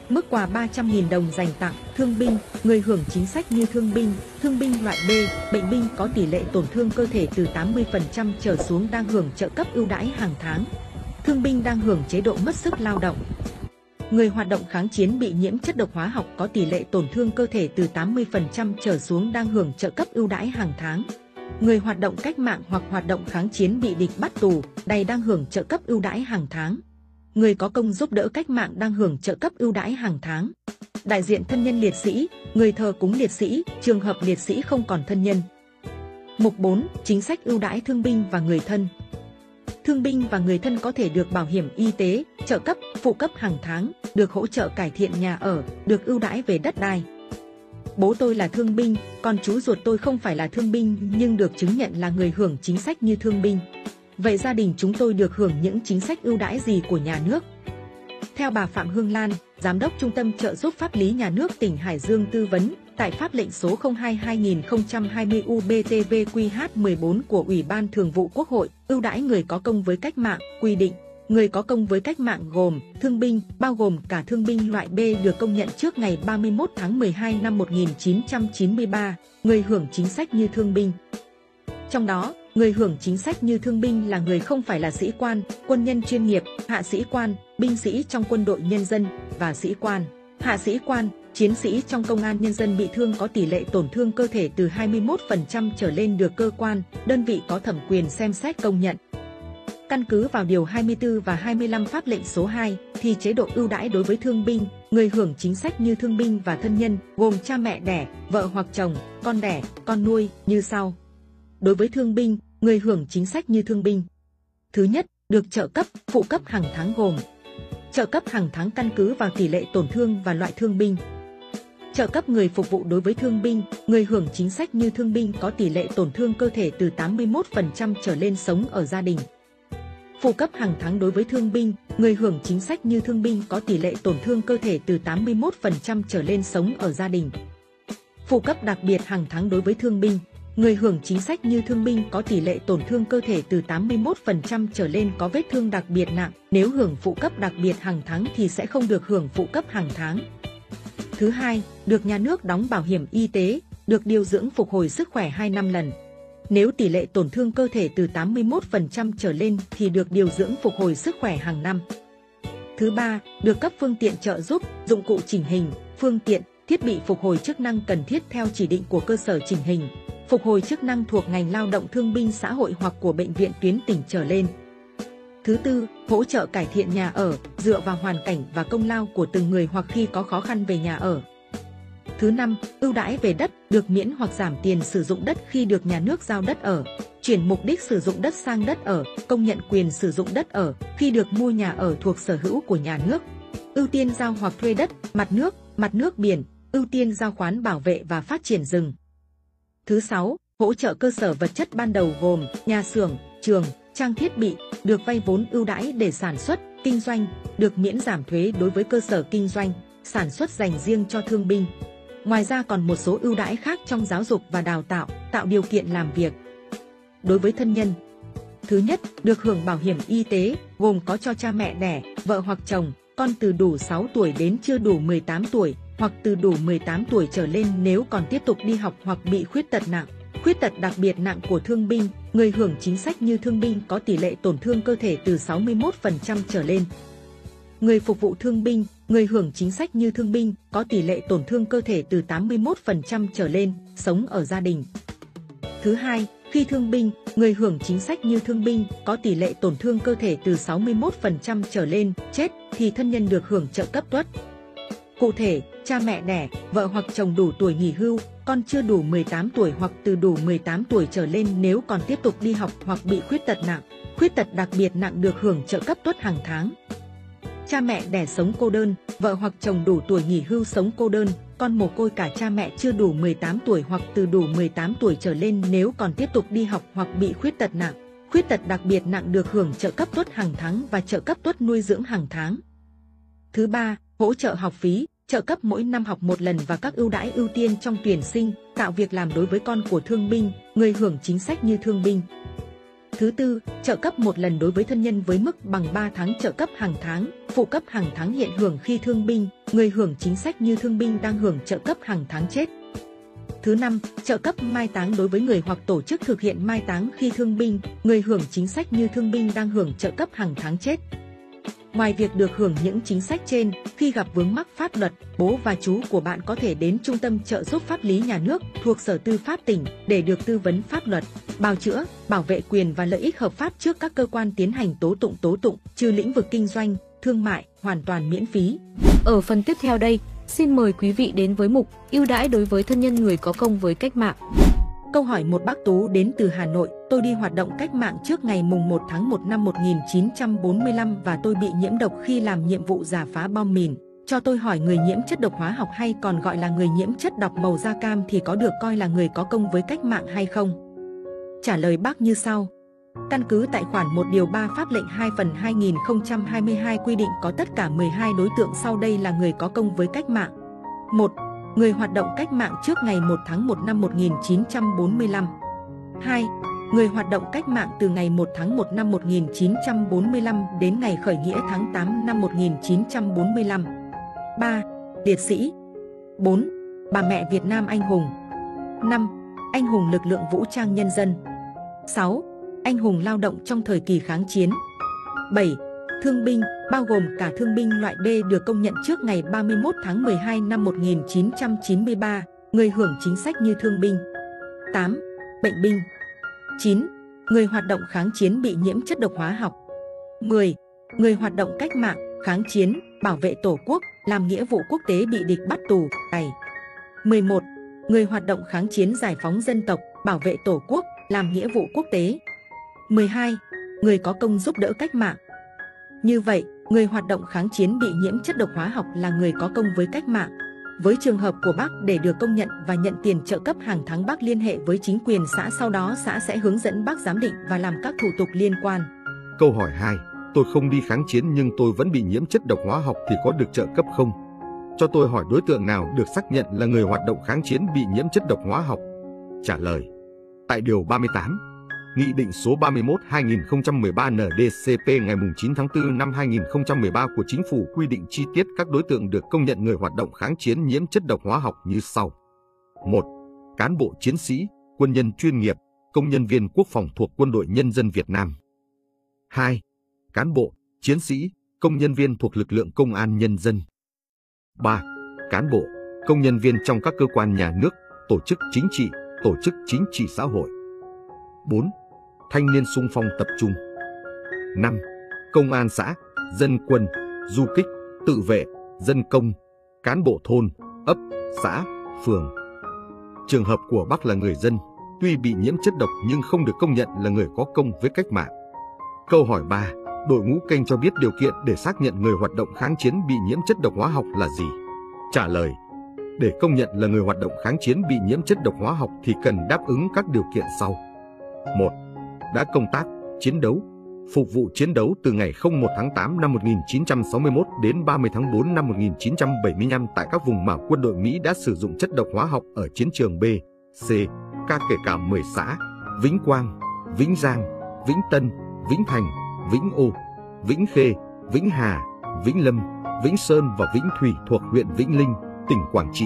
Mức quà 300.000 đồng dành tặng thương binh, người hưởng chính sách như thương binh loại B, bệnh binh có tỷ lệ tổn thương cơ thể từ 80% trở xuống đang hưởng trợ cấp ưu đãi hàng tháng. Thương binh đang hưởng chế độ mất sức lao động. Người hoạt động kháng chiến bị nhiễm chất độc hóa học có tỷ lệ tổn thương cơ thể từ 80% trở xuống đang hưởng trợ cấp ưu đãi hàng tháng. Người hoạt động cách mạng hoặc hoạt động kháng chiến bị địch bắt tù, đày đang hưởng trợ cấp ưu đãi hàng tháng. Người có công giúp đỡ cách mạng đang hưởng trợ cấp ưu đãi hàng tháng. Đại diện thân nhân liệt sĩ, người thờ cúng liệt sĩ, trường hợp liệt sĩ không còn thân nhân. Mục 4. Chính sách ưu đãi thương binh và người thân. Thương binh và người thân có thể được bảo hiểm y tế, trợ cấp, phụ cấp hàng tháng, được hỗ trợ cải thiện nhà ở, được ưu đãi về đất đai. Bố tôi là thương binh, còn chú ruột tôi không phải là thương binh nhưng được chứng nhận là người hưởng chính sách như thương binh. Vậy gia đình chúng tôi được hưởng những chính sách ưu đãi gì của nhà nước? Theo bà Phạm Hương Lan, Giám đốc Trung tâm Trợ giúp Pháp lý Nhà nước tỉnh Hải Dương tư vấn, tại Pháp lệnh số 02/2020 UBTVQH14 của Ủy ban Thường vụ Quốc hội, ưu đãi người có công với cách mạng, quy định, người có công với cách mạng gồm thương binh, bao gồm cả thương binh loại B được công nhận trước ngày 31 tháng 12 năm 1993, người hưởng chính sách như thương binh. Trong đó, người hưởng chính sách như thương binh là người không phải là sĩ quan, quân nhân chuyên nghiệp, hạ sĩ quan, binh sĩ trong quân đội nhân dân và sĩ quan, hạ sĩ quan, chiến sĩ trong công an nhân dân bị thương có tỷ lệ tổn thương cơ thể từ 21% trở lên được cơ quan, đơn vị có thẩm quyền xem xét công nhận. Căn cứ vào Điều 24 và 25 Pháp lệnh số 2, thì chế độ ưu đãi đối với thương binh, người hưởng chính sách như thương binh và thân nhân, gồm cha mẹ đẻ, vợ hoặc chồng, con đẻ, con nuôi, như sau. Đối với thương binh, người hưởng chính sách như thương binh. Thứ nhất, được trợ cấp, phụ cấp hàng tháng gồm trợ cấp hàng tháng căn cứ vào tỷ lệ tổn thương và loại thương binh. Trợ cấp người phục vụ đối với thương binh, người hưởng chính sách như thương binh có tỷ lệ tổn thương cơ thể từ 81% trở lên sống ở gia đình. Phụ cấp hàng tháng đối với thương binh, người hưởng chính sách như thương binh có tỷ lệ tổn thương cơ thể từ 81% trở lên sống ở gia đình. Phụ cấp đặc biệt hàng tháng đối với thương binh, người hưởng chính sách như thương binh có tỷ lệ tổn thương cơ thể từ 81% trở lên có vết thương đặc biệt nặng, nếu hưởng phụ cấp đặc biệt hàng tháng thì sẽ không được hưởng phụ cấp hàng tháng. Thứ hai, được nhà nước đóng bảo hiểm y tế, được điều dưỡng phục hồi sức khỏe 2 năm lần. Nếu tỷ lệ tổn thương cơ thể từ 81% trở lên thì được điều dưỡng phục hồi sức khỏe hàng năm. Thứ ba, được cấp phương tiện trợ giúp, dụng cụ chỉnh hình, phương tiện, thiết bị phục hồi chức năng cần thiết theo chỉ định của cơ sở chỉnh hình, phục hồi chức năng thuộc ngành lao động thương binh xã hội hoặc của bệnh viện tuyến tỉnh trở lên. Thứ tư, hỗ trợ cải thiện nhà ở, dựa vào hoàn cảnh và công lao của từng người hoặc khi có khó khăn về nhà ở. Thứ năm, ưu đãi về đất, được miễn hoặc giảm tiền sử dụng đất khi được nhà nước giao đất ở, chuyển mục đích sử dụng đất sang đất ở, công nhận quyền sử dụng đất ở khi được mua nhà ở thuộc sở hữu của nhà nước. Ưu tiên giao hoặc thuê đất, mặt nước biển, ưu tiên giao khoán bảo vệ và phát triển rừng. Thứ sáu, hỗ trợ cơ sở vật chất ban đầu gồm nhà xưởng, trường, trang thiết bị, được vay vốn ưu đãi để sản xuất, kinh doanh, được miễn giảm thuế đối với cơ sở kinh doanh, sản xuất dành riêng cho thương binh. Ngoài ra còn một số ưu đãi khác trong giáo dục và đào tạo, tạo điều kiện làm việc. Đối với thân nhân, thứ nhất, được hưởng bảo hiểm y tế, gồm có cho cha mẹ đẻ, vợ hoặc chồng, con từ đủ 6 tuổi đến chưa đủ 18 tuổi, hoặc từ đủ 18 tuổi trở lên nếu còn tiếp tục đi học hoặc bị khuyết tật nặng. Khuyết tật đặc biệt nặng của thương binh, người hưởng chính sách như thương binh có tỷ lệ tổn thương cơ thể từ 61% trở lên. Người phục vụ thương binh, người hưởng chính sách như thương binh có tỷ lệ tổn thương cơ thể từ 81% trở lên, sống ở gia đình. Thứ hai, khi thương binh, người hưởng chính sách như thương binh có tỷ lệ tổn thương cơ thể từ 61% trở lên, chết thì thân nhân được hưởng trợ cấp tuất. Cụ thể, cha mẹ đẻ, vợ hoặc chồng đủ tuổi nghỉ hưu, con chưa đủ 18 tuổi hoặc từ đủ 18 tuổi trở lên nếu còn tiếp tục đi học hoặc bị khuyết tật nặng, khuyết tật đặc biệt nặng được hưởng trợ cấp tuất hàng tháng. Cha mẹ đẻ sống cô đơn, vợ hoặc chồng đủ tuổi nghỉ hưu sống cô đơn, con mồ côi cả cha mẹ chưa đủ 18 tuổi hoặc từ đủ 18 tuổi trở lên nếu còn tiếp tục đi học hoặc bị khuyết tật nặng, khuyết tật đặc biệt nặng được hưởng trợ cấp tuất hàng tháng và trợ cấp tuất nuôi dưỡng hàng tháng. Thứ ba, hỗ trợ học phí, trợ cấp mỗi năm học một lần và các ưu đãi ưu tiên trong tuyển sinh, tạo việc làm đối với con của thương binh, người hưởng chính sách như thương binh. Thứ tư, trợ cấp một lần đối với thân nhân với mức bằng 3 tháng trợ cấp hàng tháng, phụ cấp hàng tháng hiện hưởng khi thương binh, người hưởng chính sách như thương binh đang hưởng trợ cấp hàng tháng chết. Thứ năm, trợ cấp mai táng đối với người hoặc tổ chức thực hiện mai táng khi thương binh, người hưởng chính sách như thương binh đang hưởng trợ cấp hàng tháng chết. Ngoài việc được hưởng những chính sách trên, khi gặp vướng mắc pháp luật, bố và chú của bạn có thể đến Trung tâm trợ giúp pháp lý nhà nước thuộc Sở Tư pháp tỉnh để được tư vấn pháp luật, bào chữa, bảo vệ quyền và lợi ích hợp pháp trước các cơ quan tiến hành tố tụng, trừ lĩnh vực kinh doanh, thương mại, hoàn toàn miễn phí. Ở phần tiếp theo đây, xin mời quý vị đến với mục ưu đãi đối với thân nhân người có công với cách mạng. Câu hỏi một bác Tú đến từ Hà Nội, tôi đi hoạt động cách mạng trước ngày mùng 1 tháng 1 năm 1945 và tôi bị nhiễm độc khi làm nhiệm vụ rà phá bom mìn. Cho tôi hỏi người nhiễm chất độc hóa học hay còn gọi là người nhiễm chất độc màu da cam thì có được coi là người có công với cách mạng hay không? Trả lời bác như sau. Căn cứ tại khoản 1 điều 3 Pháp lệnh 2 phần 2022 quy định có tất cả 12 đối tượng sau đây là người có công với cách mạng. 1. Người hoạt động cách mạng trước ngày 1 tháng 1 năm 1945. 2. Người hoạt động cách mạng từ ngày 1 tháng 1 năm 1945 đến ngày khởi nghĩa tháng 8 năm 1945. 3. Liệt sĩ. 4. Bà mẹ Việt Nam anh hùng. 5. Anh hùng lực lượng vũ trang nhân dân. 6. Anh hùng lao động trong thời kỳ kháng chiến. 7. Thương binh, bao gồm cả thương binh loại B được công nhận trước ngày 31 tháng 12 năm 1993, người hưởng chính sách như thương binh. 8. Bệnh binh. 9. Người hoạt động kháng chiến bị nhiễm chất độc hóa học. 10. Người hoạt động cách mạng, kháng chiến, bảo vệ Tổ quốc, làm nghĩa vụ quốc tế bị địch bắt tù, cày. 11. Người hoạt động kháng chiến giải phóng dân tộc, bảo vệ Tổ quốc, làm nghĩa vụ quốc tế. 12. Người có công giúp đỡ cách mạng. Như vậy, người hoạt động kháng chiến bị nhiễm chất độc hóa học là người có công với cách mạng. Với trường hợp của bác, để được công nhận và nhận tiền trợ cấp hàng tháng, bác liên hệ với chính quyền xã, sau đó xã sẽ hướng dẫn bác giám định và làm các thủ tục liên quan. Câu hỏi 2. Tôi không đi kháng chiến nhưng tôi vẫn bị nhiễm chất độc hóa học thì có được trợ cấp không? Cho tôi hỏi đối tượng nào được xác nhận là người hoạt động kháng chiến bị nhiễm chất độc hóa học? Trả lời. Tại Điều 38, Nghị định số 31/2013 NDCP ngày 9 tháng 4 năm 2013 của Chính phủ quy định chi tiết các đối tượng được công nhận người hoạt động kháng chiến nhiễm chất độc hóa học như sau. 1. Cán bộ chiến sĩ, quân nhân chuyên nghiệp, công nhân viên quốc phòng thuộc Quân đội Nhân dân Việt Nam. 2. Cán bộ, chiến sĩ, công nhân viên thuộc lực lượng công an nhân dân. 3. Cán bộ, công nhân viên trong các cơ quan nhà nước, tổ chức chính trị xã hội. 4. Thanh niên xung phong tập trung. 5. Công an xã, dân quân, du kích, tự vệ, dân công, cán bộ thôn, ấp, xã, phường. Trường hợp của bác là người dân, tuy bị nhiễm chất độc nhưng không được công nhận là người có công với cách mạng. Câu hỏi 3. Đội ngũ kênh cho biết điều kiện để xác nhận người hoạt động kháng chiến bị nhiễm chất độc hóa học là gì? Trả lời. Để công nhận là người hoạt động kháng chiến bị nhiễm chất độc hóa học thì cần đáp ứng các điều kiện sau. 1. Đã công tác, chiến đấu, phục vụ chiến đấu từ ngày 1 tháng 8 năm 1961 đến 30 tháng 4 năm 1975 tại các vùng mà quân đội Mỹ đã sử dụng chất độc hóa học ở chiến trường B, C, K kể cả 10 xã, Vĩnh Quang, Vĩnh Giang, Vĩnh Tân, Vĩnh Thành, Vĩnh Âu, Vĩnh Khê, Vĩnh Hà, Vĩnh Lâm, Vĩnh Sơn và Vĩnh Thủy thuộc huyện Vĩnh Linh, tỉnh Quảng Trị.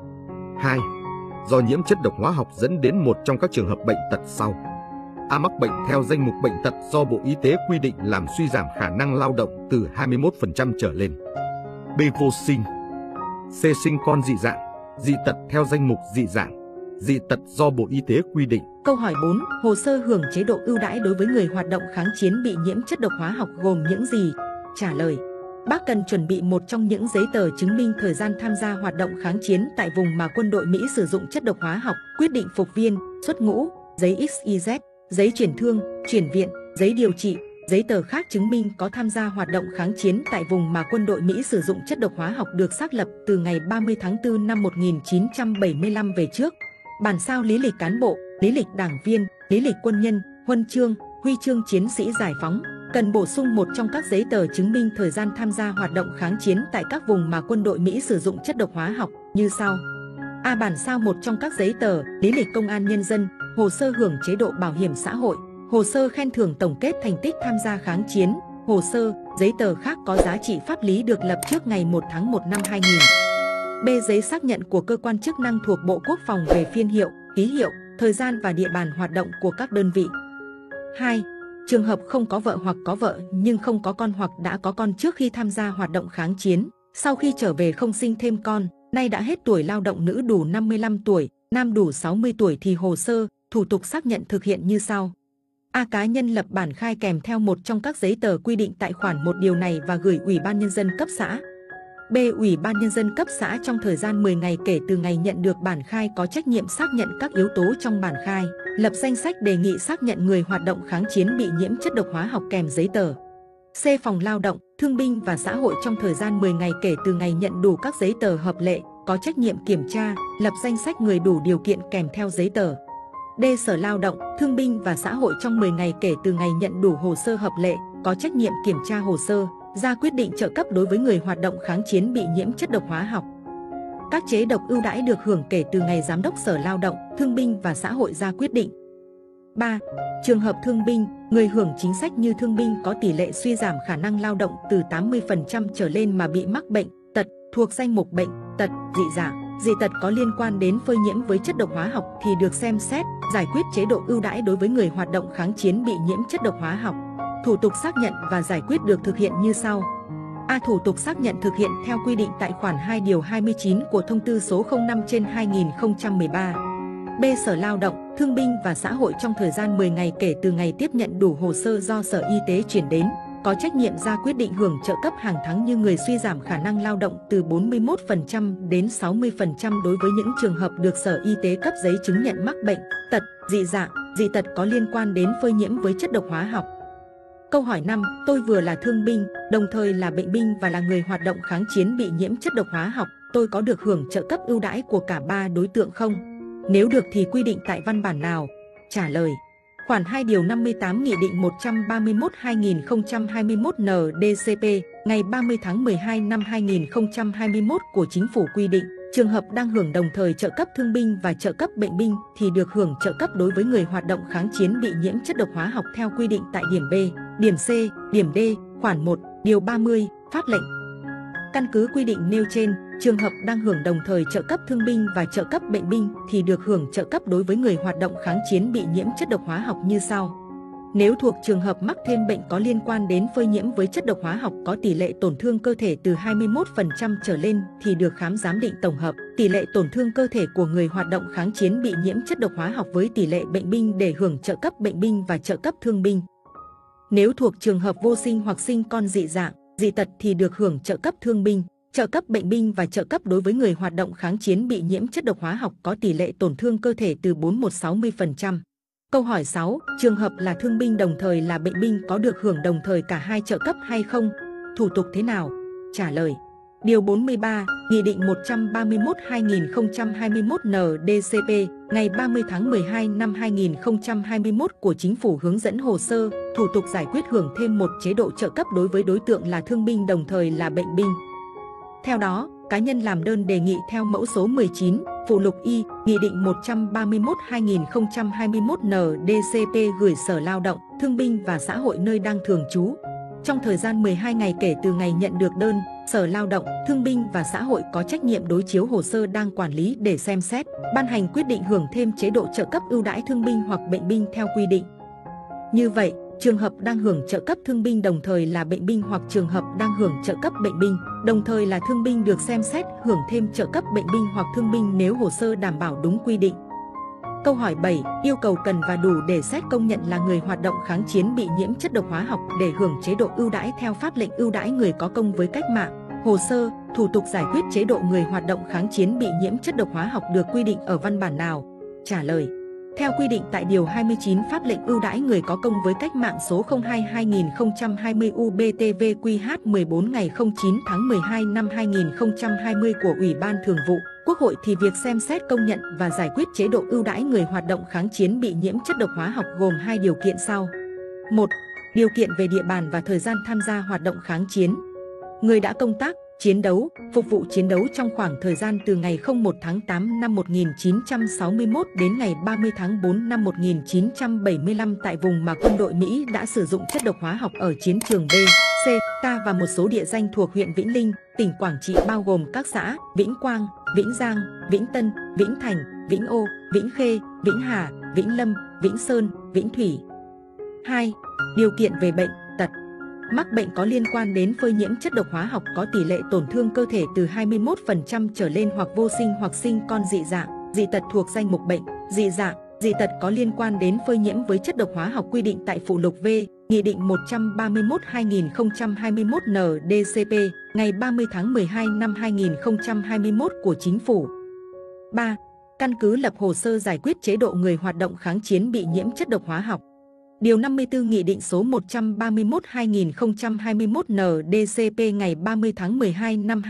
2. Do nhiễm chất độc hóa học dẫn đến một trong các trường hợp bệnh tật sau. A. Mắc bệnh theo danh mục bệnh tật do Bộ Y tế quy định làm suy giảm khả năng lao động từ 21% trở lên. B. Vô sinh. C. Sinh con dị tật theo danh mục dị tật do Bộ Y tế quy định. Câu hỏi 4. Hồ sơ hưởng chế độ ưu đãi đối với người hoạt động kháng chiến bị nhiễm chất độc hóa học gồm những gì? Trả lời. Bác cần chuẩn bị một trong những giấy tờ chứng minh thời gian tham gia hoạt động kháng chiến tại vùng mà quân đội Mỹ sử dụng chất độc hóa học, quyết định phục viên, xuất ngũ, giấy XYZ, giấy chuyển thương, chuyển viện, giấy điều trị, giấy tờ khác chứng minh có tham gia hoạt động kháng chiến tại vùng mà quân đội Mỹ sử dụng chất độc hóa học được xác lập từ ngày 30 tháng 4 năm 1975 về trước. Bản sao lý lịch cán bộ, lý lịch đảng viên, lý lịch quân nhân, huân chương, huy chương chiến sĩ giải phóng. Cần bổ sung một trong các giấy tờ chứng minh thời gian tham gia hoạt động kháng chiến tại các vùng mà quân đội Mỹ sử dụng chất độc hóa học như sau. A. Bản sao một trong các giấy tờ, lý lịch công an nhân dân, hồ sơ hưởng chế độ bảo hiểm xã hội, hồ sơ khen thưởng tổng kết thành tích tham gia kháng chiến, hồ sơ, giấy tờ khác có giá trị pháp lý được lập trước ngày 1 tháng 1 năm 2000. B. Giấy xác nhận của cơ quan chức năng thuộc Bộ Quốc phòng về phiên hiệu, ký hiệu, thời gian và địa bàn hoạt động của các đơn vị. 2. Trường hợp không có vợ hoặc có vợ nhưng không có con hoặc đã có con trước khi tham gia hoạt động kháng chiến, sau khi trở về không sinh thêm con, nay đã hết tuổi lao động, nữ đủ 55 tuổi, nam đủ 60 tuổi thì hồ sơ, thủ tục xác nhận thực hiện như sau. A. Cá nhân lập bản khai kèm theo một trong các giấy tờ quy định tại khoản 1 điều này và gửi Ủy ban Nhân dân cấp xã. B. Ủy ban Nhân dân cấp xã trong thời gian 10 ngày kể từ ngày nhận được bản khai có trách nhiệm xác nhận các yếu tố trong bản khai, lập danh sách đề nghị xác nhận người hoạt động kháng chiến bị nhiễm chất độc hóa học kèm giấy tờ. C. Phòng Lao động, Thương binh và Xã hội trong thời gian 10 ngày kể từ ngày nhận đủ các giấy tờ hợp lệ, có trách nhiệm kiểm tra, lập danh sách người đủ điều kiện kèm theo giấy tờ. D. Sở Lao động, Thương binh và Xã hội trong 10 ngày kể từ ngày nhận đủ hồ sơ hợp lệ, có trách nhiệm kiểm tra hồ sơ, ra quyết định trợ cấp đối với người hoạt động kháng chiến bị nhiễm chất độc hóa học. Các chế độ ưu đãi được hưởng kể từ ngày Giám đốc Sở Lao động, Thương binh và Xã hội ra quyết định. 3. Trường hợp thương binh, người hưởng chính sách như thương binh có tỷ lệ suy giảm khả năng lao động từ 80% trở lên mà bị mắc bệnh, tật, thuộc danh mục bệnh, tật, dị dạng, dị tật có liên quan đến phơi nhiễm với chất độc hóa học thì được xem xét, giải quyết chế độ ưu đãi đối với người hoạt động kháng chiến bị nhiễm chất độc hóa học. Thủ tục xác nhận và giải quyết được thực hiện như sau. A. Thủ tục xác nhận thực hiện theo quy định tại khoản 2 điều 29 của Thông tư số 05/2013. B. Sở Lao động, Thương binh và Xã hội trong thời gian 10 ngày kể từ ngày tiếp nhận đủ hồ sơ do Sở Y tế chuyển đến, có trách nhiệm ra quyết định hưởng trợ cấp hàng tháng như người suy giảm khả năng lao động từ 41% đến 60% đối với những trường hợp được Sở Y tế cấp giấy chứng nhận mắc bệnh, tật, dị dạng, dị tật có liên quan đến phơi nhiễm với chất độc hóa học. Câu hỏi 5. Tôi vừa là thương binh, đồng thời là bệnh binh và là người hoạt động kháng chiến bị nhiễm chất độc hóa học. Tôi có được hưởng trợ cấp ưu đãi của cả 3 đối tượng không? Nếu được thì quy định tại văn bản nào? Trả lời. Khoản 2 điều 58 Nghị định 131/2021 NDCP ngày 30 tháng 12 năm 2021 của Chính phủ quy định, trường hợp đang hưởng đồng thời trợ cấp thương binh và trợ cấp bệnh binh thì được hưởng trợ cấp đối với người hoạt động kháng chiến bị nhiễm chất độc hóa học theo quy định tại điểm B, điểm C, điểm D, khoản 1, điều 30, pháp lệnh. Căn cứ quy định nêu trên, trường hợp đang hưởng đồng thời trợ cấp thương binh và trợ cấp bệnh binh thì được hưởng trợ cấp đối với người hoạt động kháng chiến bị nhiễm chất độc hóa học như sau. Nếu thuộc trường hợp mắc thêm bệnh có liên quan đến phơi nhiễm với chất độc hóa học có tỷ lệ tổn thương cơ thể từ 21% trở lên thì được khám giám định tổng hợp tỷ lệ tổn thương cơ thể của người hoạt động kháng chiến bị nhiễm chất độc hóa học với tỷ lệ bệnh binh để hưởng trợ cấp bệnh binh và trợ cấp thương binh. Nếu thuộc trường hợp vô sinh hoặc sinh con dị dạng, dị tật thì được hưởng trợ cấp thương binh, trợ cấp bệnh binh và trợ cấp đối với người hoạt động kháng chiến bị nhiễm chất độc hóa học có tỷ lệ tổn thương cơ thể từ 41-60%. Câu hỏi 6. Trường hợp là thương binh đồng thời là bệnh binh có được hưởng đồng thời cả hai trợ cấp hay không? Thủ tục thế nào? Trả lời. Điều 43, Nghị định 131/2021 NDCP ngày 30 tháng 12 năm 2021 của Chính phủ hướng dẫn hồ sơ, thủ tục giải quyết hưởng thêm một chế độ trợ cấp đối với đối tượng là thương binh đồng thời là bệnh binh. Theo đó, cá nhân làm đơn đề nghị theo mẫu số 19, phụ lục Y, Nghị định 131/2021 NDCP gửi Sở Lao động, Thương binh và Xã hội nơi đang thường trú. Trong thời gian 12 ngày kể từ ngày nhận được đơn, Sở Lao động, Thương binh và Xã hội có trách nhiệm đối chiếu hồ sơ đang quản lý để xem xét, ban hành quyết định hưởng thêm chế độ trợ cấp ưu đãi thương binh hoặc bệnh binh theo quy định. Như vậy, trường hợp đang hưởng trợ cấp thương binh đồng thời là bệnh binh hoặc trường hợp đang hưởng trợ cấp bệnh binh, đồng thời là thương binh được xem xét hưởng thêm trợ cấp bệnh binh hoặc thương binh nếu hồ sơ đảm bảo đúng quy định. Câu hỏi 7. Yêu cầu cần và đủ để xét công nhận là người hoạt động kháng chiến bị nhiễm chất độc hóa học để hưởng chế độ ưu đãi theo pháp lệnh ưu đãi người có công với cách mạng. Hồ sơ, thủ tục giải quyết chế độ người hoạt động kháng chiến bị nhiễm chất độc hóa học được quy định ở văn bản nào? Trả lời. Theo quy định tại Điều 29 Pháp lệnh ưu đãi người có công với cách mạng số 02/2020 UBTV-QH 14 ngày 09 tháng 12 năm 2020 của Ủy ban Thường vụ Quốc hội thì việc xem xét công nhận và giải quyết chế độ ưu đãi người hoạt động kháng chiến bị nhiễm chất độc hóa học gồm 2 điều kiện sau. 1. Điều kiện về địa bàn và thời gian tham gia hoạt động kháng chiến. Người đã công tác, chiến đấu, phục vụ chiến đấu trong khoảng thời gian từ ngày 01 tháng 8 năm 1961 đến ngày 30 tháng 4 năm 1975 tại vùng mà quân đội Mỹ đã sử dụng chất độc hóa học ở chiến trường B, C, K và một số địa danh thuộc huyện Vĩnh Linh, tỉnh Quảng Trị bao gồm các xã Vĩnh Quang, Vĩnh Giang, Vĩnh Tân, Vĩnh Thành, Vĩnh Ô, Vĩnh Khê, Vĩnh Hà, Vĩnh Lâm, Vĩnh Sơn, Vĩnh Thủy. 2. Điều kiện về bệnh, tật. Mắc bệnh có liên quan đến phơi nhiễm chất độc hóa học có tỷ lệ tổn thương cơ thể từ 21% trở lên hoặc vô sinh hoặc sinh con dị dạng, dị tật thuộc danh mục bệnh, dị dạng, dị tật có liên quan đến phơi nhiễm với chất độc hóa học quy định tại phụ lục V, Nghị định 131/2021 NDCP ngày 30 tháng 12 năm 2021 của Chính phủ. 3. Căn cứ lập hồ sơ giải quyết chế độ người hoạt động kháng chiến bị nhiễm chất độc hóa học. Điều 54 Nghị định số 131/2021 NDCP ngày 30 tháng 12 năm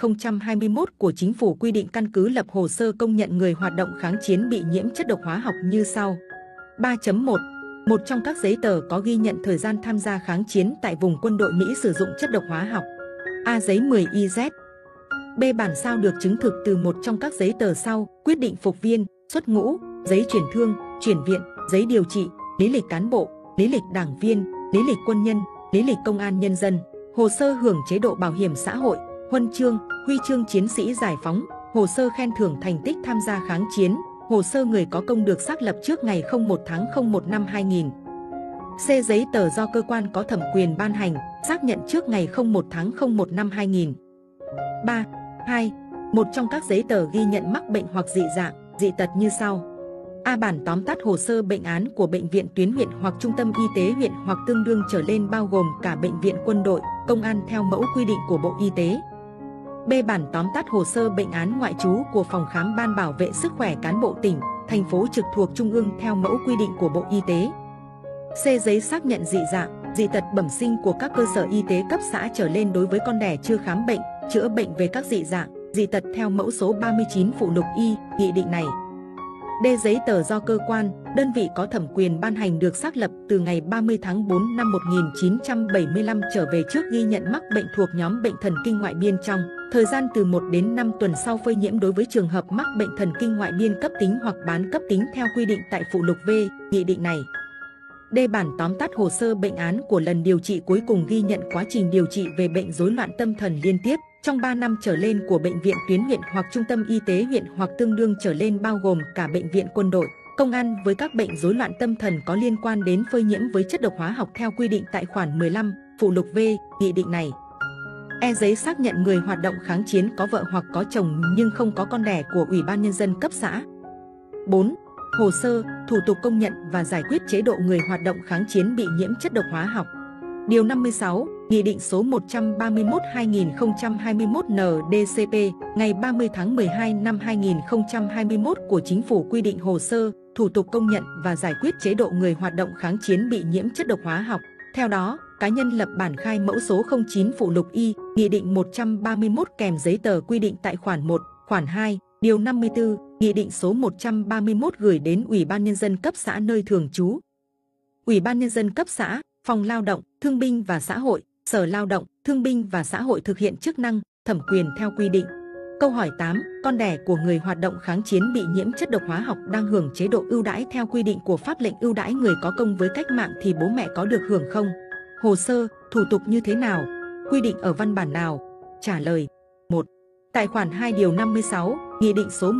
2021 của Chính phủ quy định căn cứ lập hồ sơ công nhận người hoạt động kháng chiến bị nhiễm chất độc hóa học như sau. 3.1. Một trong các giấy tờ có ghi nhận thời gian tham gia kháng chiến tại vùng quân đội Mỹ sử dụng chất độc hóa học. A. Giấy 10IZ. B. Bản sao được chứng thực từ một trong các giấy tờ sau: quyết định phục viên, xuất ngũ, giấy chuyển thương, chuyển viện, giấy điều trị, lý lịch cán bộ, lý lịch đảng viên, lý lịch quân nhân, lý lịch công an nhân dân, hồ sơ hưởng chế độ bảo hiểm xã hội, huân chương, huy chương chiến sĩ giải phóng, hồ sơ khen thưởng thành tích tham gia kháng chiến, hồ sơ người có công được xác lập trước ngày 01 tháng 01 năm 2000. C. Giấy tờ do cơ quan có thẩm quyền ban hành, xác nhận trước ngày 01 tháng 01 năm 2000. 3. 2. Một trong các giấy tờ ghi nhận mắc bệnh hoặc dị dạng, dị tật như sau. A. Bản tóm tắt hồ sơ bệnh án của bệnh viện tuyến huyện hoặc trung tâm y tế huyện hoặc tương đương trở lên bao gồm cả bệnh viện quân đội, công an theo mẫu quy định của Bộ Y tế. B. Bản tóm tắt hồ sơ bệnh án ngoại trú của phòng khám ban bảo vệ sức khỏe cán bộ tỉnh, thành phố trực thuộc trung ương theo mẫu quy định của Bộ Y tế. C. Giấy xác nhận dị dạng, dị tật bẩm sinh của các cơ sở y tế cấp xã trở lên đối với con đẻ chưa khám bệnh, chữa bệnh về các dị dạng, dị tật theo mẫu số 39 phụ lục Y, nghị định này. D. Giấy tờ do cơ quan, đơn vị có thẩm quyền ban hành được xác lập từ ngày 30 tháng 4 năm 1975 trở về trước ghi nhận mắc bệnh thuộc nhóm bệnh thần kinh ngoại biên trong thời gian từ 1 đến 5 tuần sau phơi nhiễm đối với trường hợp mắc bệnh thần kinh ngoại biên cấp tính hoặc bán cấp tính theo quy định tại phụ lục V, nghị định này. D. Bản tóm tắt hồ sơ bệnh án của lần điều trị cuối cùng ghi nhận quá trình điều trị về bệnh rối loạn tâm thần liên tiếp trong 3 năm trở lên của bệnh viện tuyến huyện hoặc trung tâm y tế huyện hoặc tương đương trở lên bao gồm cả bệnh viện quân đội, công an với các bệnh rối loạn tâm thần có liên quan đến phơi nhiễm với chất độc hóa học theo quy định tại khoản 15, phụ lục V, nghị định này. E. Giấy xác nhận người hoạt động kháng chiến có vợ hoặc có chồng nhưng không có con đẻ của Ủy ban Nhân dân cấp xã. 4. Hồ sơ, thủ tục công nhận và giải quyết chế độ người hoạt động kháng chiến bị nhiễm chất độc hóa học. Điều 56, Nghị định số 131/2021 NDCP ngày 30 tháng 12 năm 2021 của Chính phủ quy định hồ sơ, thủ tục công nhận và giải quyết chế độ người hoạt động kháng chiến bị nhiễm chất độc hóa học. Theo đó, cá nhân lập bản khai mẫu số 09 phụ lục Y, Nghị định 131 kèm giấy tờ quy định tại khoản 1, khoản 2, điều 54, Nghị định số 131 gửi đến Ủy ban Nhân dân cấp xã nơi thường trú. Ủy ban Nhân dân cấp xã, Phòng Lao động, Thương binh và Xã hội, Sở Lao động, Thương binh và Xã hội thực hiện chức năng, thẩm quyền theo quy định. Câu hỏi 8. Con đẻ của người hoạt động kháng chiến bị nhiễm chất độc hóa học đang hưởng chế độ ưu đãi theo quy định của pháp lệnh ưu đãi người có công với cách mạng thì bố mẹ có được hưởng không? Hồ sơ, thủ tục như thế nào? Quy định ở văn bản nào? Trả lời. 1. Tại khoản 2 điều 56, Nghị định số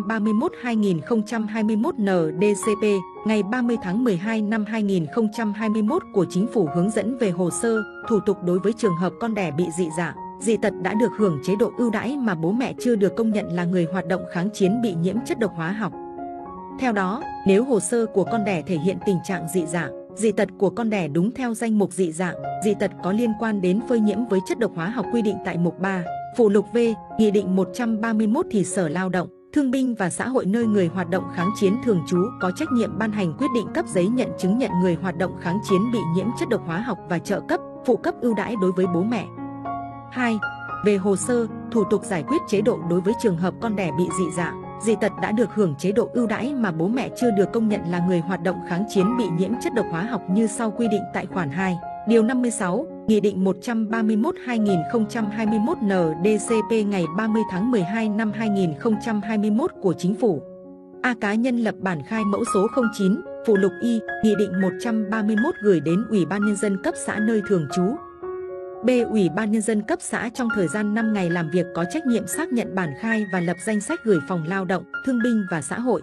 131/2021 NDCP ngày 30 tháng 12 năm 2021 của Chính phủ hướng dẫn về hồ sơ, thủ tục đối với trường hợp con đẻ bị dị dạng, dị tật đã được hưởng chế độ ưu đãi mà bố mẹ chưa được công nhận là người hoạt động kháng chiến bị nhiễm chất độc hóa học. Theo đó, nếu hồ sơ của con đẻ thể hiện tình trạng dị dạng, dị tật của con đẻ đúng theo danh mục dị dạng, dị tật có liên quan đến phơi nhiễm với chất độc hóa học quy định tại mục 3, phụ lục V, Nghị định 131 thì Sở Lao động, Thương binh và Xã hội nơi người hoạt động kháng chiến thường trú có trách nhiệm ban hành quyết định cấp giấy nhận chứng nhận người hoạt động kháng chiến bị nhiễm chất độc hóa học và trợ cấp, phụ cấp ưu đãi đối với bố mẹ. 2. Về hồ sơ, thủ tục giải quyết chế độ đối với trường hợp con đẻ bị dị dạng, dị tật đã được hưởng chế độ ưu đãi mà bố mẹ chưa được công nhận là người hoạt động kháng chiến bị nhiễm chất độc hóa học như sau quy định tại khoản 2, điều 56, Nghị định 131/2021 NDCP ngày 30 tháng 12 năm 2021 của Chính phủ. A. Cá nhân lập bản khai mẫu số 09, phụ lục Y, Nghị định 131 gửi đến Ủy ban Nhân dân cấp xã nơi thường trú. B. Ủy ban Nhân dân cấp xã trong thời gian 5 ngày làm việc có trách nhiệm xác nhận bản khai và lập danh sách gửi Phòng Lao động, Thương binh và Xã hội.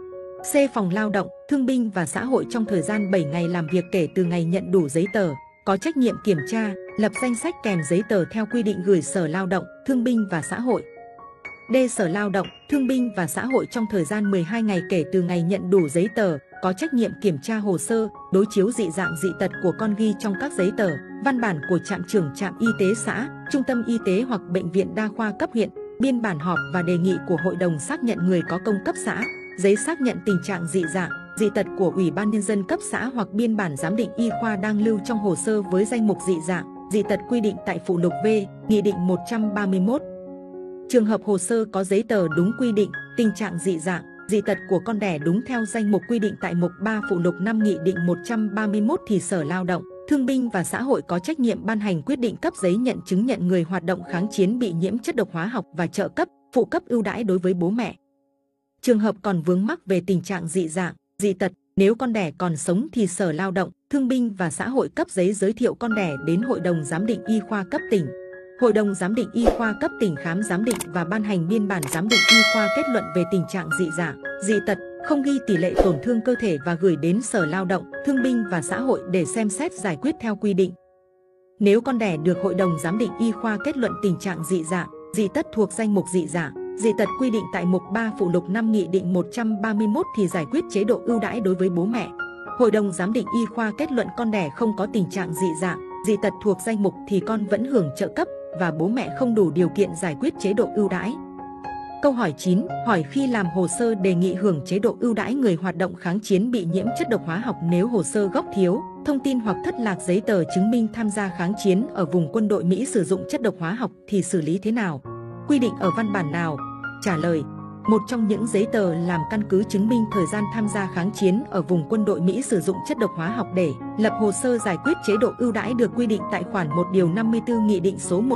C. Phòng Lao động, Thương binh và Xã hội trong thời gian 7 ngày làm việc kể từ ngày nhận đủ giấy tờ, có trách nhiệm kiểm tra, lập danh sách kèm giấy tờ theo quy định gửi Sở Lao động, Thương binh và Xã hội. D. Sở Lao động, Thương binh và Xã hội trong thời gian 12 ngày kể từ ngày nhận đủ giấy tờ, có trách nhiệm kiểm tra hồ sơ, đối chiếu dị dạng dị tật của con ghi trong các giấy tờ, văn bản của trạm trưởng trạm y tế xã, trung tâm y tế hoặc bệnh viện đa khoa cấp huyện, biên bản họp và đề nghị của Hội đồng xác nhận người có công cấp xã, giấy xác nhận tình trạng dị dạng, dị tật của Ủy ban Nhân dân cấp xã hoặc biên bản giám định y khoa đang lưu trong hồ sơ với danh mục dị dạng, dị tật quy định tại phụ lục V, Nghị định 131. Trường hợp hồ sơ có giấy tờ đúng quy định, tình trạng dị dạng, dị tật của con đẻ đúng theo danh mục quy định tại mục 3 phụ lục 5 Nghị định 131 thì Sở Lao động, Thương binh và Xã hội có trách nhiệm ban hành quyết định cấp giấy nhận chứng nhận người hoạt động kháng chiến bị nhiễm chất độc hóa học và trợ cấp, phụ cấp ưu đãi đối với bố mẹ. Trường hợp còn vướng mắc về tình trạng dị dạng, dị tật, nếu con đẻ còn sống thì Sở Lao động, Thương binh và Xã hội cấp giấy giới thiệu con đẻ đến Hội đồng giám định y khoa cấp tỉnh. Hội đồng giám định y khoa cấp tỉnh khám giám định và ban hành biên bản giám định y khoa kết luận về tình trạng dị dạng, dị tật, không ghi tỷ lệ tổn thương cơ thể và gửi đến Sở Lao động, Thương binh và Xã hội để xem xét giải quyết theo quy định. Nếu con đẻ được Hội đồng giám định y khoa kết luận tình trạng dị dạng, dị tật thuộc danh mục dị dạng, dị tật quy định tại mục 3 phụ lục 5 Nghị định 131 thì giải quyết chế độ ưu đãi đối với bố mẹ. Hội đồng giám định y khoa kết luận con đẻ không có tình trạng dị dạng, dị tật thuộc danh mục thì con vẫn hưởng trợ cấp và bố mẹ không đủ điều kiện giải quyết chế độ ưu đãi. Câu hỏi 9. Hỏi khi làm hồ sơ đề nghị hưởng chế độ ưu đãi người hoạt động kháng chiến bị nhiễm chất độc hóa học nếu hồ sơ gốc thiếu, thông tin hoặc thất lạc giấy tờ chứng minh tham gia kháng chiến ở vùng quân đội Mỹ sử dụng chất độc hóa học thì xử lý thế nào? Quy định ở văn bản nào? Trả lời. Một trong những giấy tờ làm căn cứ chứng minh thời gian tham gia kháng chiến ở vùng quân đội Mỹ sử dụng chất độc hóa học để lập hồ sơ giải quyết chế độ ưu đãi được quy định tại khoản 1 điều 54 Nghị định số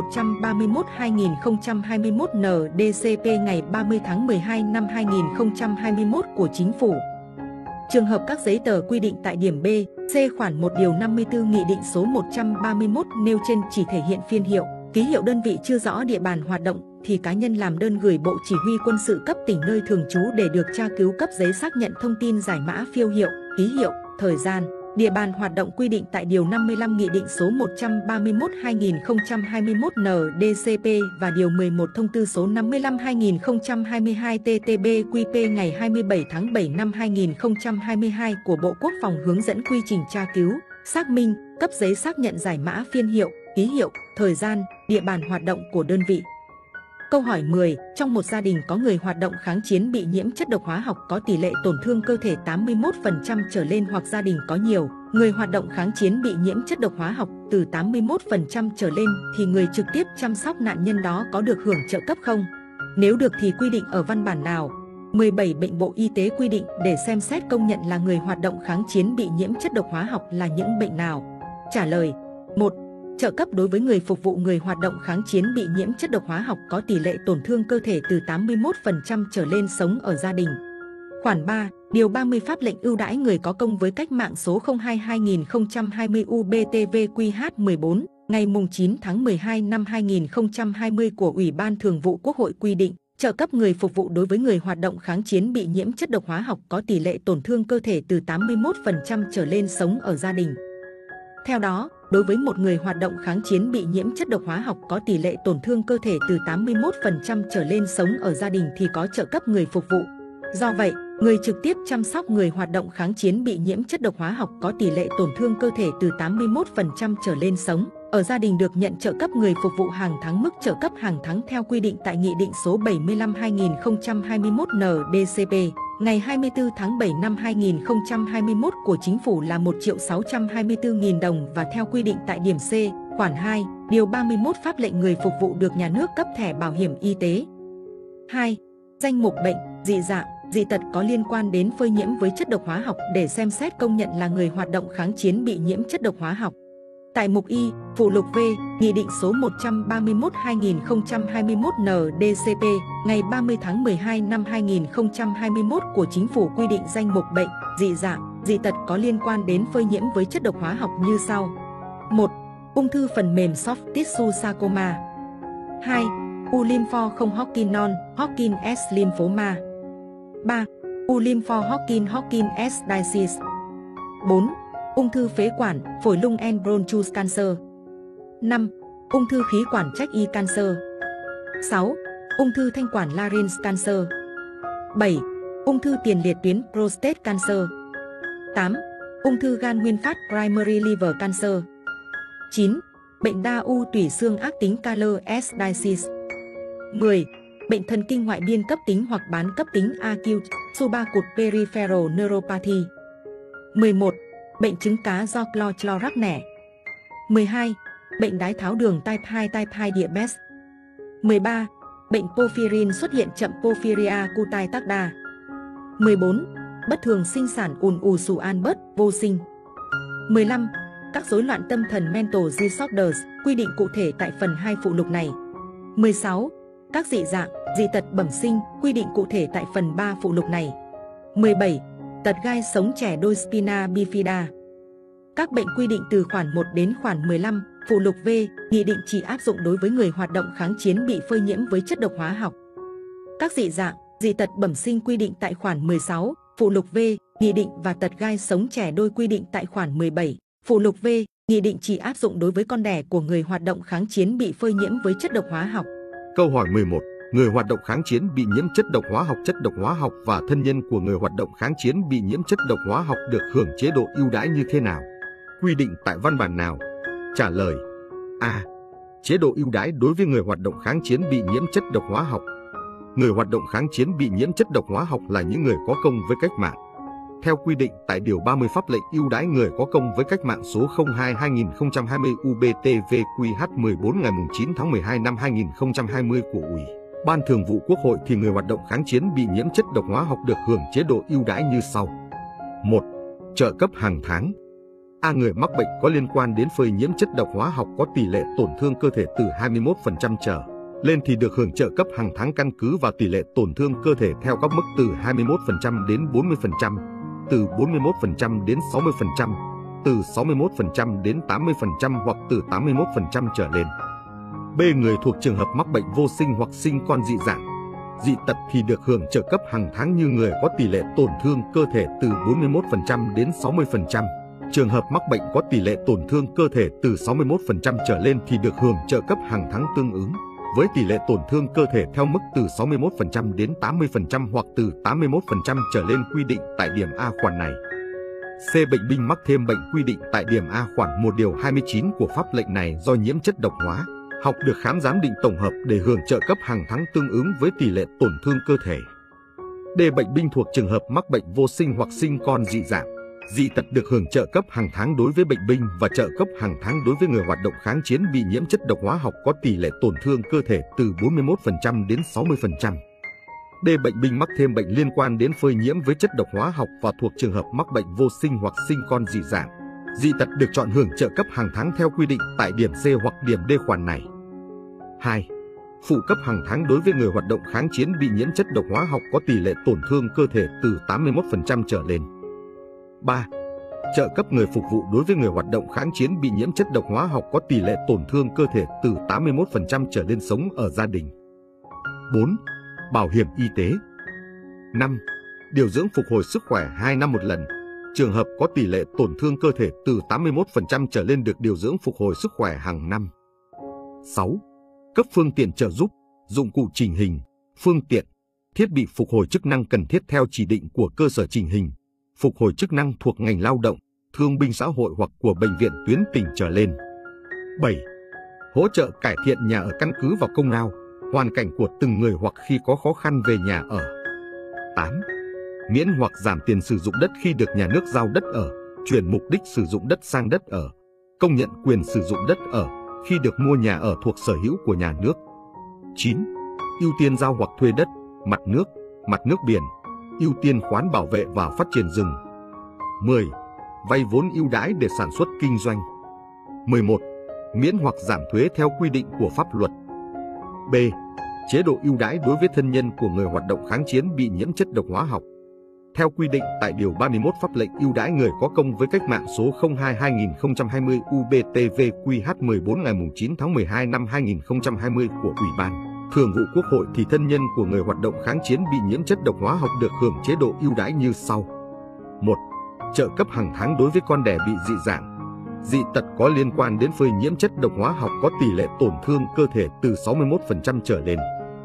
131/2021 NDCP ngày 30 tháng 12 năm 2021 của Chính phủ. Trường hợp các giấy tờ quy định tại điểm B, C khoản 1 điều 54 Nghị định số 131 nêu trên chỉ thể hiện phiên hiệu, ký hiệu đơn vị chưa rõ địa bàn hoạt động thì cá nhân làm đơn gửi Bộ Chỉ huy Quân sự cấp tỉnh nơi thường trú để được tra cứu cấp giấy xác nhận thông tin giải mã phiêu hiệu, ký hiệu, thời gian, địa bàn hoạt động quy định tại điều 55 Nghị định số 131/2021 NDCP và điều 11 Thông tư số 55/2022 TT-BQP ngày 27 tháng 7 năm 2022 của Bộ Quốc phòng hướng dẫn quy trình tra cứu, xác minh, cấp giấy xác nhận giải mã phiên hiệu, ký hiệu, thời gian, địa bàn hoạt động của đơn vị. Câu hỏi 10. Trong một gia đình có người hoạt động kháng chiến bị nhiễm chất độc hóa học có tỷ lệ tổn thương cơ thể 81% trở lên hoặc gia đình có nhiều người hoạt động kháng chiến bị nhiễm chất độc hóa học từ 81% trở lên thì người trực tiếp chăm sóc nạn nhân đó có được hưởng trợ cấp không? Nếu được thì quy định ở văn bản nào? 17. Bệnh Bộ Y tế quy định để xem xét công nhận là người hoạt động kháng chiến bị nhiễm chất độc hóa học là những bệnh nào? Trả lời. 1. Trợ cấp đối với người phục vụ người hoạt động kháng chiến bị nhiễm chất độc hóa học có tỷ lệ tổn thương cơ thể từ 81% trở lên sống ở gia đình. Khoản 3, điều 30 Pháp lệnh ưu đãi người có công với cách mạng số 02/2020 UBTVQH14 ngày 9 tháng 12 năm 2020 của Ủy ban Thường vụ Quốc hội quy định trợ cấp người phục vụ đối với người hoạt động kháng chiến bị nhiễm chất độc hóa học có tỷ lệ tổn thương cơ thể từ 81% trở lên sống ở gia đình. Theo đó, đối với một người hoạt động kháng chiến bị nhiễm chất độc hóa học có tỷ lệ tổn thương cơ thể từ 81% trở lên sống ở gia đình thì có trợ cấp người phục vụ. Do vậy, người trực tiếp chăm sóc người hoạt động kháng chiến bị nhiễm chất độc hóa học có tỷ lệ tổn thương cơ thể từ 81% trở lên sống ở gia đình được nhận trợ cấp người phục vụ hàng tháng. Mức trợ cấp hàng tháng theo quy định tại Nghị định số 75/2021 NDCP ngày 24 tháng 7 năm 2021 của Chính phủ là 1.624.000 đồng và theo quy định tại điểm C, khoản 2, điều 31 Pháp lệnh người phục vụ được nhà nước cấp thẻ bảo hiểm y tế. 2. Danh mục bệnh, dị dạng, dị tật có liên quan đến phơi nhiễm với chất độc hóa học để xem xét công nhận là người hoạt động kháng chiến bị nhiễm chất độc hóa học. Tại mục Y, phụ lục V, Nghị định số 131/2021 NDCP ngày 30 tháng 12 năm 2021 của Chính phủ quy định danh mục bệnh, dị dạng, dị tật có liên quan đến phơi nhiễm với chất độc hóa học như sau. 1. Ung thư phần mềm soft tissue sarcoma. 2. U lympho không Hodgkin non-Hodgkin S lymphoma. 3. U lympho Hodgkin S disease. 4. Ung thư phế quản, phổi lung and bronchus cancer. 5. Ung thư khí quản trach y cancer. 6. Ung thư thanh quản larynx cancer. 7. Ung thư tiền liệt tuyến prostate cancer. 8. Ung thư gan nguyên phát primary liver cancer. 9. Bệnh đa u tủy xương ác tính Calor S disease. 10. Bệnh thần kinh ngoại biên cấp tính hoặc bán cấp tính acute subarachnoid peripheral neuropathy. 11. Bệnh trứng cá do chlorach nẻ. 12. Bệnh đái tháo đường type 2 diabetes. 13. Bệnh porphyrin xuất hiện chậm porphyria cutanea tarda. 14. Bất thường sinh sản ùn ù sù an bớt vô sinh. 15. Các rối loạn tâm thần mental disorders quy định cụ thể tại phần 2 phụ lục này. 16. Các dị dạng, dị tật bẩm sinh quy định cụ thể tại phần 3 phụ lục này. 17. Tật gai sống trẻ đôi spina bifida. Các bệnh quy định từ khoản 1 đến khoản 15, phụ lục V, nghị định chỉ áp dụng đối với người hoạt động kháng chiến bị phơi nhiễm với chất độc hóa học. Các dị dạng, dị tật bẩm sinh quy định tại khoản 16, phụ lục V, nghị định và tật gai sống trẻ đôi quy định tại khoản 17, phụ lục V, nghị định chỉ áp dụng đối với con đẻ của người hoạt động kháng chiến bị phơi nhiễm với chất độc hóa học. Câu hỏi 11. Người hoạt động kháng chiến bị nhiễm chất độc hóa học và thân nhân của người hoạt động kháng chiến bị nhiễm chất độc hóa học được hưởng chế độ ưu đãi như thế nào? Quy định tại văn bản nào? Trả lời. A. Chế độ ưu đãi đối với người hoạt động kháng chiến bị nhiễm chất độc hóa học. Người hoạt động kháng chiến bị nhiễm chất độc hóa học là những người có công với cách mạng. Theo quy định tại Điều 30 Pháp lệnh ưu đãi người có công với cách mạng số 02/2020 UBTVQH14 ngày 9 tháng 12 năm 2020 của Ủy ban Thường vụ Quốc hội thì người hoạt động kháng chiến bị nhiễm chất độc hóa học được hưởng chế độ ưu đãi như sau. 1. Trợ cấp hàng tháng. A. Người mắc bệnh có liên quan đến phơi nhiễm chất độc hóa học có tỷ lệ tổn thương cơ thể từ 21% trở lên thì được hưởng trợ cấp hàng tháng căn cứ vào tỷ lệ tổn thương cơ thể theo các mức từ 21% đến 40%, từ 41% đến 60%, từ 61% đến 80% hoặc từ 81% trở lên. B. Người thuộc trường hợp mắc bệnh vô sinh hoặc sinh con dị dạng, dị tật thì được hưởng trợ cấp hàng tháng như người có tỷ lệ tổn thương cơ thể từ 41% đến 60%. Trường hợp mắc bệnh có tỷ lệ tổn thương cơ thể từ 61% trở lên thì được hưởng trợ cấp hàng tháng tương ứng, với tỷ lệ tổn thương cơ thể theo mức từ 61% đến 80% hoặc từ 81% trở lên quy định tại điểm A khoản này. C. Bệnh binh mắc thêm bệnh quy định tại điểm A khoản 1 điều 29 của pháp lệnh này do nhiễm chất độc hóa học được khám giám định tổng hợp để hưởng trợ cấp hàng tháng tương ứng với tỷ lệ tổn thương cơ thể. D. Bệnh binh thuộc trường hợp mắc bệnh vô sinh hoặc sinh con dị dạng, dị tật được hưởng trợ cấp hàng tháng đối với bệnh binh và trợ cấp hàng tháng đối với người hoạt động kháng chiến bị nhiễm chất độc hóa học có tỷ lệ tổn thương cơ thể từ 41% đến 60%. D. Bệnh binh mắc thêm bệnh liên quan đến phơi nhiễm với chất độc hóa học và thuộc trường hợp mắc bệnh vô sinh hoặc sinh con dị dạng, dị tật được chọn hưởng trợ cấp hàng tháng theo quy định tại điểm C hoặc điểm D khoản này. 2. Phụ cấp hàng tháng đối với người hoạt động kháng chiến bị nhiễm chất độc hóa học có tỷ lệ tổn thương cơ thể từ 81% trở lên. 3. Trợ cấp người phục vụ đối với người hoạt động kháng chiến bị nhiễm chất độc hóa học có tỷ lệ tổn thương cơ thể từ 81% trở lên sống ở gia đình. 4. Bảo hiểm y tế. 5. Điều dưỡng phục hồi sức khỏe 2 năm một lần. Trường hợp có tỷ lệ tổn thương cơ thể từ 81% trở lên được điều dưỡng phục hồi sức khỏe hàng năm. 6. Cấp phương tiện trợ giúp, dụng cụ chỉnh hình, phương tiện, thiết bị phục hồi chức năng cần thiết theo chỉ định của cơ sở chỉnh hình, phục hồi chức năng thuộc ngành lao động, thương binh xã hội hoặc của bệnh viện tuyến tỉnh trở lên. 7. Hỗ trợ cải thiện nhà ở căn cứ vào công lao, hoàn cảnh của từng người hoặc khi có khó khăn về nhà ở. 8. Miễn hoặc giảm tiền sử dụng đất khi được nhà nước giao đất ở, chuyển mục đích sử dụng đất sang đất ở, công nhận quyền sử dụng đất ở khi được mua nhà ở thuộc sở hữu của nhà nước. 9. Ưu tiên giao hoặc thuê đất, mặt nước biển, ưu tiên khoán bảo vệ và phát triển rừng. 10. Vay vốn ưu đãi để sản xuất kinh doanh. 11. Miễn hoặc giảm thuế theo quy định của pháp luật. B. Chế độ ưu đãi đối với thân nhân của người hoạt động kháng chiến bị nhiễm chất độc hóa học. Theo quy định tại Điều 31 Pháp lệnh ưu đãi người có công với cách mạng số 02/2020 UBTV-QH14 ngày 9 tháng 12 năm 2020 của Ủy ban Thường vụ Quốc hội thì thân nhân của người hoạt động kháng chiến bị nhiễm chất độc hóa học được hưởng chế độ ưu đãi như sau. 1. Trợ cấp hàng tháng đối với con đẻ bị dị dạng, dị tật có liên quan đến phơi nhiễm chất độc hóa học có tỷ lệ tổn thương cơ thể từ 61% trở lên.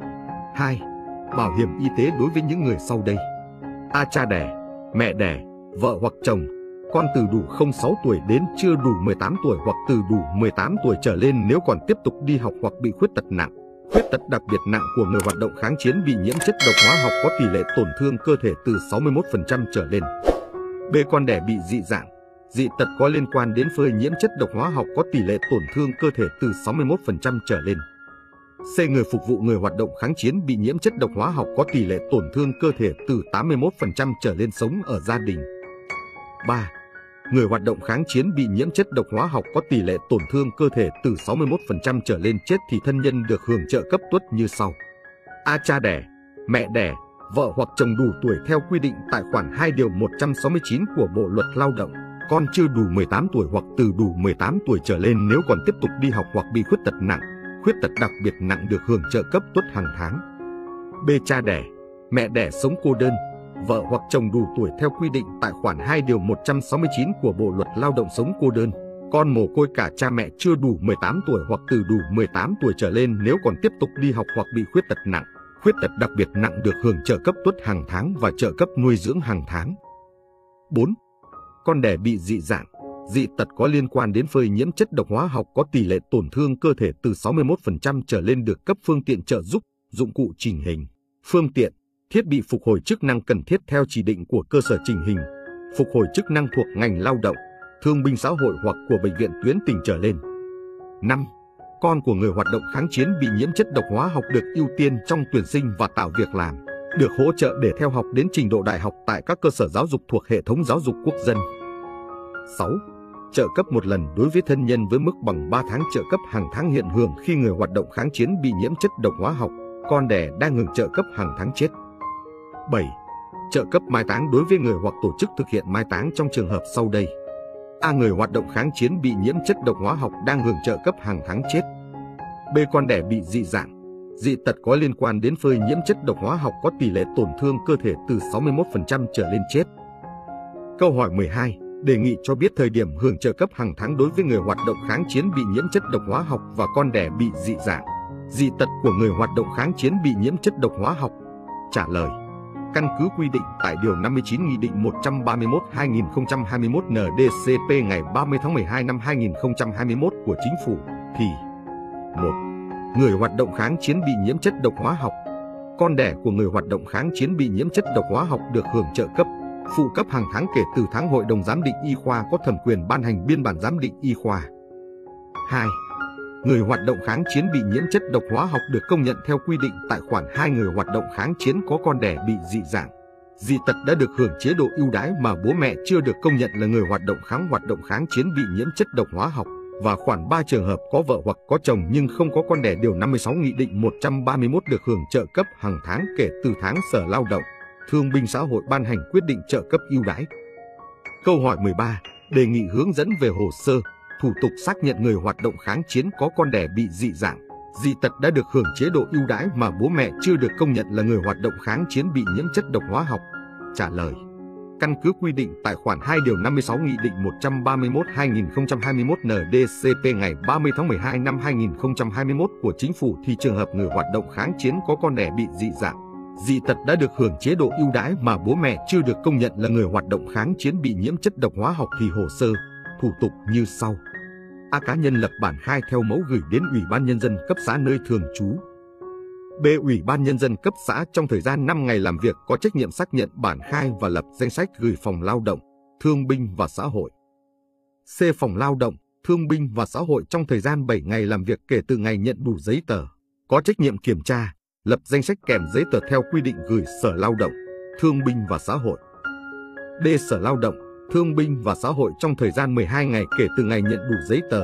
2. Bảo hiểm y tế đối với những người sau đây. A. Cha đẻ, mẹ đẻ, vợ hoặc chồng, con từ đủ 06 tuổi đến chưa đủ 18 tuổi hoặc từ đủ 18 tuổi trở lên nếu còn tiếp tục đi học hoặc bị khuyết tật nặng. Khuyết tật đặc biệt nặng của người hoạt động kháng chiến bị nhiễm chất độc hóa học có tỷ lệ tổn thương cơ thể từ 61% trở lên. B. Con đẻ bị dị dạng, dị tật có liên quan đến phơi nhiễm chất độc hóa học có tỷ lệ tổn thương cơ thể từ 61% trở lên. C. Người phục vụ người hoạt động kháng chiến bị nhiễm chất độc hóa học có tỷ lệ tổn thương cơ thể từ 81% trở lên sống ở gia đình. 3. Người hoạt động kháng chiến bị nhiễm chất độc hóa học có tỷ lệ tổn thương cơ thể từ 61% trở lên chết thì thân nhân được hưởng trợ cấp tuất như sau. A. Cha đẻ, mẹ đẻ, vợ hoặc chồng đủ tuổi theo quy định tại khoản 2 điều 169 của Bộ Luật Lao động. Con chưa đủ 18 tuổi hoặc từ đủ 18 tuổi trở lên nếu còn tiếp tục đi học hoặc bị khuyết tật nặng, khuyết tật đặc biệt nặng được hưởng trợ cấp tuất hàng tháng. B. Cha đẻ, mẹ đẻ sống cô đơn, vợ hoặc chồng đủ tuổi theo quy định tại khoản 2 điều 169 của Bộ Luật Lao động sống cô đơn. Con mồ côi cả cha mẹ chưa đủ 18 tuổi hoặc từ đủ 18 tuổi trở lên nếu còn tiếp tục đi học hoặc bị khuyết tật nặng, khuyết tật đặc biệt nặng được hưởng trợ cấp tuất hàng tháng và trợ cấp nuôi dưỡng hàng tháng. 4. Con đẻ bị dị dạng, dị tật có liên quan đến phơi nhiễm chất độc hóa học có tỷ lệ tổn thương cơ thể từ 61% trở lên được cấp phương tiện trợ giúp, dụng cụ chỉnh hình, phương tiện, thiết bị phục hồi chức năng cần thiết theo chỉ định của cơ sở chỉnh hình, phục hồi chức năng thuộc ngành lao động, thương binh xã hội hoặc của bệnh viện tuyến tỉnh trở lên. 5. Con của người hoạt động kháng chiến bị nhiễm chất độc hóa học được ưu tiên trong tuyển sinh và tạo việc làm, được hỗ trợ để theo học đến trình độ đại học tại các cơ sở giáo dục thuộc hệ thống giáo dục quốc dân. 6. Trợ cấp một lần đối với thân nhân với mức bằng 3 tháng trợ cấp hàng tháng hiện hưởng khi người hoạt động kháng chiến bị nhiễm chất độc hóa học, con đẻ đang hưởng trợ cấp hàng tháng chết. 7. Trợ cấp mai táng đối với người hoặc tổ chức thực hiện mai táng trong trường hợp sau đây. A. Người hoạt động kháng chiến bị nhiễm chất độc hóa học đang hưởng trợ cấp hàng tháng chết. B. Con đẻ bị dị dạng, dị tật có liên quan đến phơi nhiễm chất độc hóa học có tỷ lệ tổn thương cơ thể từ 61% trở lên chết. Câu hỏi 12. Đề nghị cho biết thời điểm hưởng trợ cấp hàng tháng đối với người hoạt động kháng chiến bị nhiễm chất độc hóa học và con đẻ bị dị dạng, dị tật của người hoạt động kháng chiến bị nhiễm chất độc hóa học. Trả lời. Căn cứ quy định tại Điều 59 Nghị định 131/2021 NDCP ngày 30 tháng 12 năm 2021 của Chính phủ thì 1. Người hoạt động kháng chiến bị nhiễm chất độc hóa học, con đẻ của người hoạt động kháng chiến bị nhiễm chất độc hóa học được hưởng trợ cấp, phụ cấp hàng tháng kể từ tháng Hội đồng giám định y khoa có thẩm quyền ban hành biên bản giám định y khoa. 2. Người hoạt động kháng chiến bị nhiễm chất độc hóa học được công nhận theo quy định tại khoản 2 người hoạt động kháng chiến có con đẻ bị dị dạng, dị tật đã được hưởng chế độ ưu đãi mà bố mẹ chưa được công nhận là người hoạt động kháng chiến bị nhiễm chất độc hóa học, và khoản 3 trường hợp có vợ hoặc có chồng nhưng không có con đẻ. Điều 56 Nghị định 131 được hưởng trợ cấp hàng tháng kể từ tháng Sở Lao động, Thương binh Xã hội ban hành quyết định trợ cấp ưu đãi. Câu hỏi 13. Đề nghị hướng dẫn về hồ sơ, thủ tục xác nhận người hoạt động kháng chiến có con đẻ bị dị dạng, dị tật đã được hưởng chế độ ưu đãi mà bố mẹ chưa được công nhận là người hoạt động kháng chiến bị nhiễm chất độc hóa học. Trả lời. Căn cứ quy định tại khoản 2 điều 56 Nghị định 131/2021 NDCP ngày 30 tháng 12 năm 2021 của Chính phủ thì trường hợp người hoạt động kháng chiến có con đẻ bị dị dạng, dị tật đã được hưởng chế độ ưu đãi mà bố mẹ chưa được công nhận là người hoạt động kháng chiến bị nhiễm chất độc hóa học thì hồ sơ, thủ tục như sau. A. Cá nhân lập bản khai theo mẫu gửi đến Ủy ban Nhân dân cấp xã nơi thường trú. B. Ủy ban Nhân dân cấp xã trong thời gian 5 ngày làm việc có trách nhiệm xác nhận bản khai và lập danh sách gửi Phòng Lao động, Thương binh và Xã hội. C. Phòng Lao động, Thương binh và Xã hội trong thời gian 7 ngày làm việc kể từ ngày nhận đủ giấy tờ, có trách nhiệm kiểm tra, lập danh sách kèm giấy tờ theo quy định gửi Sở Lao động, Thương binh và Xã hội. D. Sở Lao động, Thương binh và Xã hội trong thời gian 12 ngày kể từ ngày nhận đủ giấy tờ,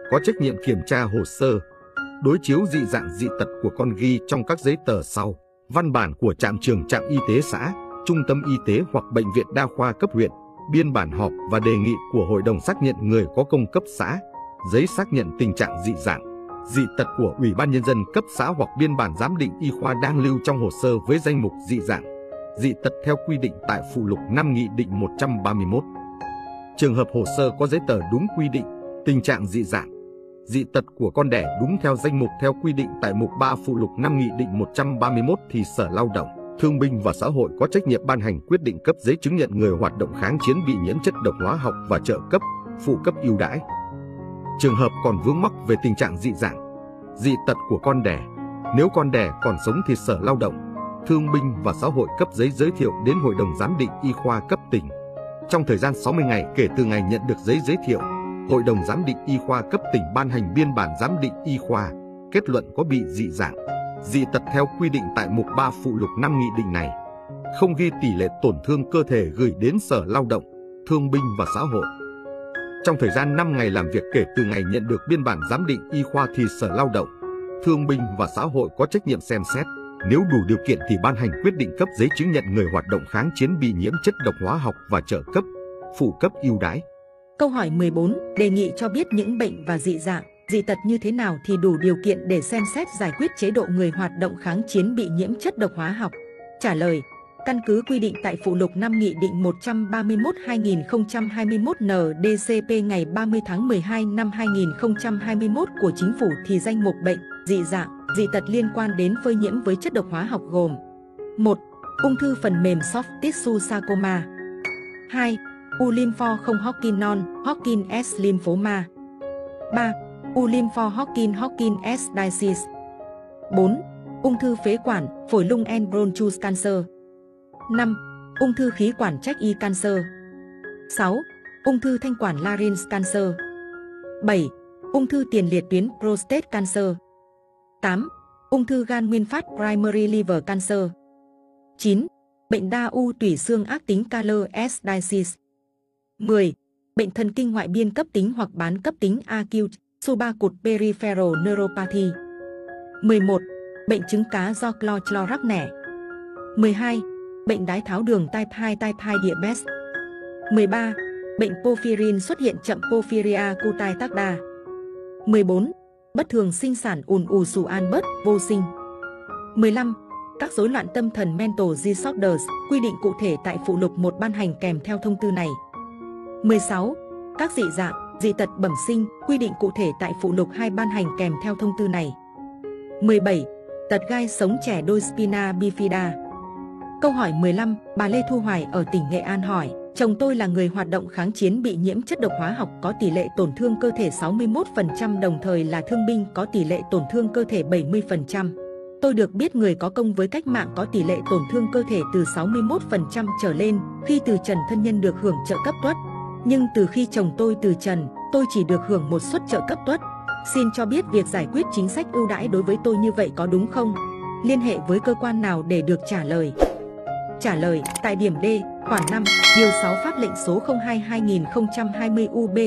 có trách nhiệm kiểm tra hồ sơ, đối chiếu dị dạng dị tật của con ghi trong các giấy tờ sau: văn bản của trạm trưởng trạm y tế xã, trung tâm y tế hoặc bệnh viện đa khoa cấp huyện, biên bản họp và đề nghị của hội đồng xác nhận người có công cấp xã, giấy xác nhận tình trạng dị dạng, dị tật của Ủy ban Nhân dân cấp xã hoặc biên bản giám định y khoa đang lưu trong hồ sơ với danh mục dị dạng, dị tật theo quy định tại phụ lục 5 Nghị định 131. Trường hợp hồ sơ có giấy tờ đúng quy định, tình trạng dị dạng, dị tật của con đẻ đúng theo danh mục theo quy định tại mục 3 phụ lục 5 Nghị định 131 thì Sở Lao động, Thương binh và Xã hội có trách nhiệm ban hành quyết định cấp giấy chứng nhận người hoạt động kháng chiến bị nhiễm chất độc hóa học và trợ cấp, phụ cấp ưu đãi. Trường hợp còn vướng mắc về tình trạng dị dạng, dị tật của con đẻ, nếu con đẻ còn sống thì Sở Lao động, Thương binh và Xã hội cấp giấy giới thiệu đến Hội đồng giám định y khoa cấp tỉnh. Trong thời gian 60 ngày kể từ ngày nhận được giấy giới thiệu, Hội đồng giám định y khoa cấp tỉnh ban hành biên bản giám định y khoa, kết luận có bị dị dạng, dị tật theo quy định tại mục 3 phụ lục 5 nghị định này, không ghi tỷ lệ tổn thương cơ thể gửi đến Sở Lao động, Thương binh và Xã hội. Trong thời gian 5 ngày làm việc kể từ ngày nhận được biên bản giám định y khoa thì Sở Lao động, Thương binh và Xã hội có trách nhiệm xem xét, nếu đủ điều kiện thì ban hành quyết định cấp giấy chứng nhận người hoạt động kháng chiến bị nhiễm chất độc hóa học và trợ cấp, phụ cấp ưu đãi. Câu hỏi 14, đề nghị cho biết những bệnh và dị dạng, dị tật như thế nào thì đủ điều kiện để xem xét giải quyết chế độ người hoạt động kháng chiến bị nhiễm chất độc hóa học. Trả lời, căn cứ quy định tại phụ lục 5 Nghị định 131/2021 NDCP ngày 30 tháng 12 năm 2021 của Chính phủ thì danh mục bệnh, dị dạng, dị tật liên quan đến phơi nhiễm với chất độc hóa học gồm: 1. Ung thư phần mềm soft tissue sarcoma. 2. U lympho không Hodgkin non-Hodgkin S lymphoma. 3. U lympho Hodgkin S disease. 4. Ung thư phế quản, phổi lung and bronchus cancer. 5. Ung thư khí quản trach y cancer. 6. Ung thư thanh quản larynx cancer. 7. Ung thư tiền liệt tuyến prostate cancer. 8. Ung thư gan nguyên phát primary liver cancer. 9. Bệnh đa u tủy xương ác tính KLS disease. 10. Bệnh thần kinh ngoại biên cấp tính hoặc bán cấp tính acute, subarachnoid peripheral neuropathy. 11. Bệnh trứng cá do chlorach nẻ. 12. Bệnh đái tháo đường type 2 diabetes. 13. Bệnh porphyrin xuất hiện chậm porphyria cutanea tarda. 14. Bất thường sinh sản ùn ù sù Albert vô sinh. 15. Các rối loạn tâm thần mental disorders, quy định cụ thể tại phụ lục 1 ban hành kèm theo thông tư này. 16. Các dị dạng, dị tật bẩm sinh, quy định cụ thể tại phụ lục 2 ban hành kèm theo thông tư này. 17. Tật gai sống trẻ đôi spina bifida. Câu hỏi 15, bà Lê Thu Hoài ở tỉnh Nghệ An hỏi, chồng tôi là người hoạt động kháng chiến bị nhiễm chất độc hóa học có tỷ lệ tổn thương cơ thể 61%, đồng thời là thương binh có tỷ lệ tổn thương cơ thể 70%. Tôi được biết người có công với cách mạng có tỷ lệ tổn thương cơ thể từ 61% trở lên, khi từ trần thân nhân được hưởng trợ cấp tuất. Nhưng từ khi chồng tôi từ trần, tôi chỉ được hưởng một suất trợ cấp tuất. Xin cho biết việc giải quyết chính sách ưu đãi đối với tôi như vậy có đúng không? Liên hệ với cơ quan nào để được trả lời? Trả lời, tại điểm D, khoản 5, điều 6 Pháp lệnh số 02/2020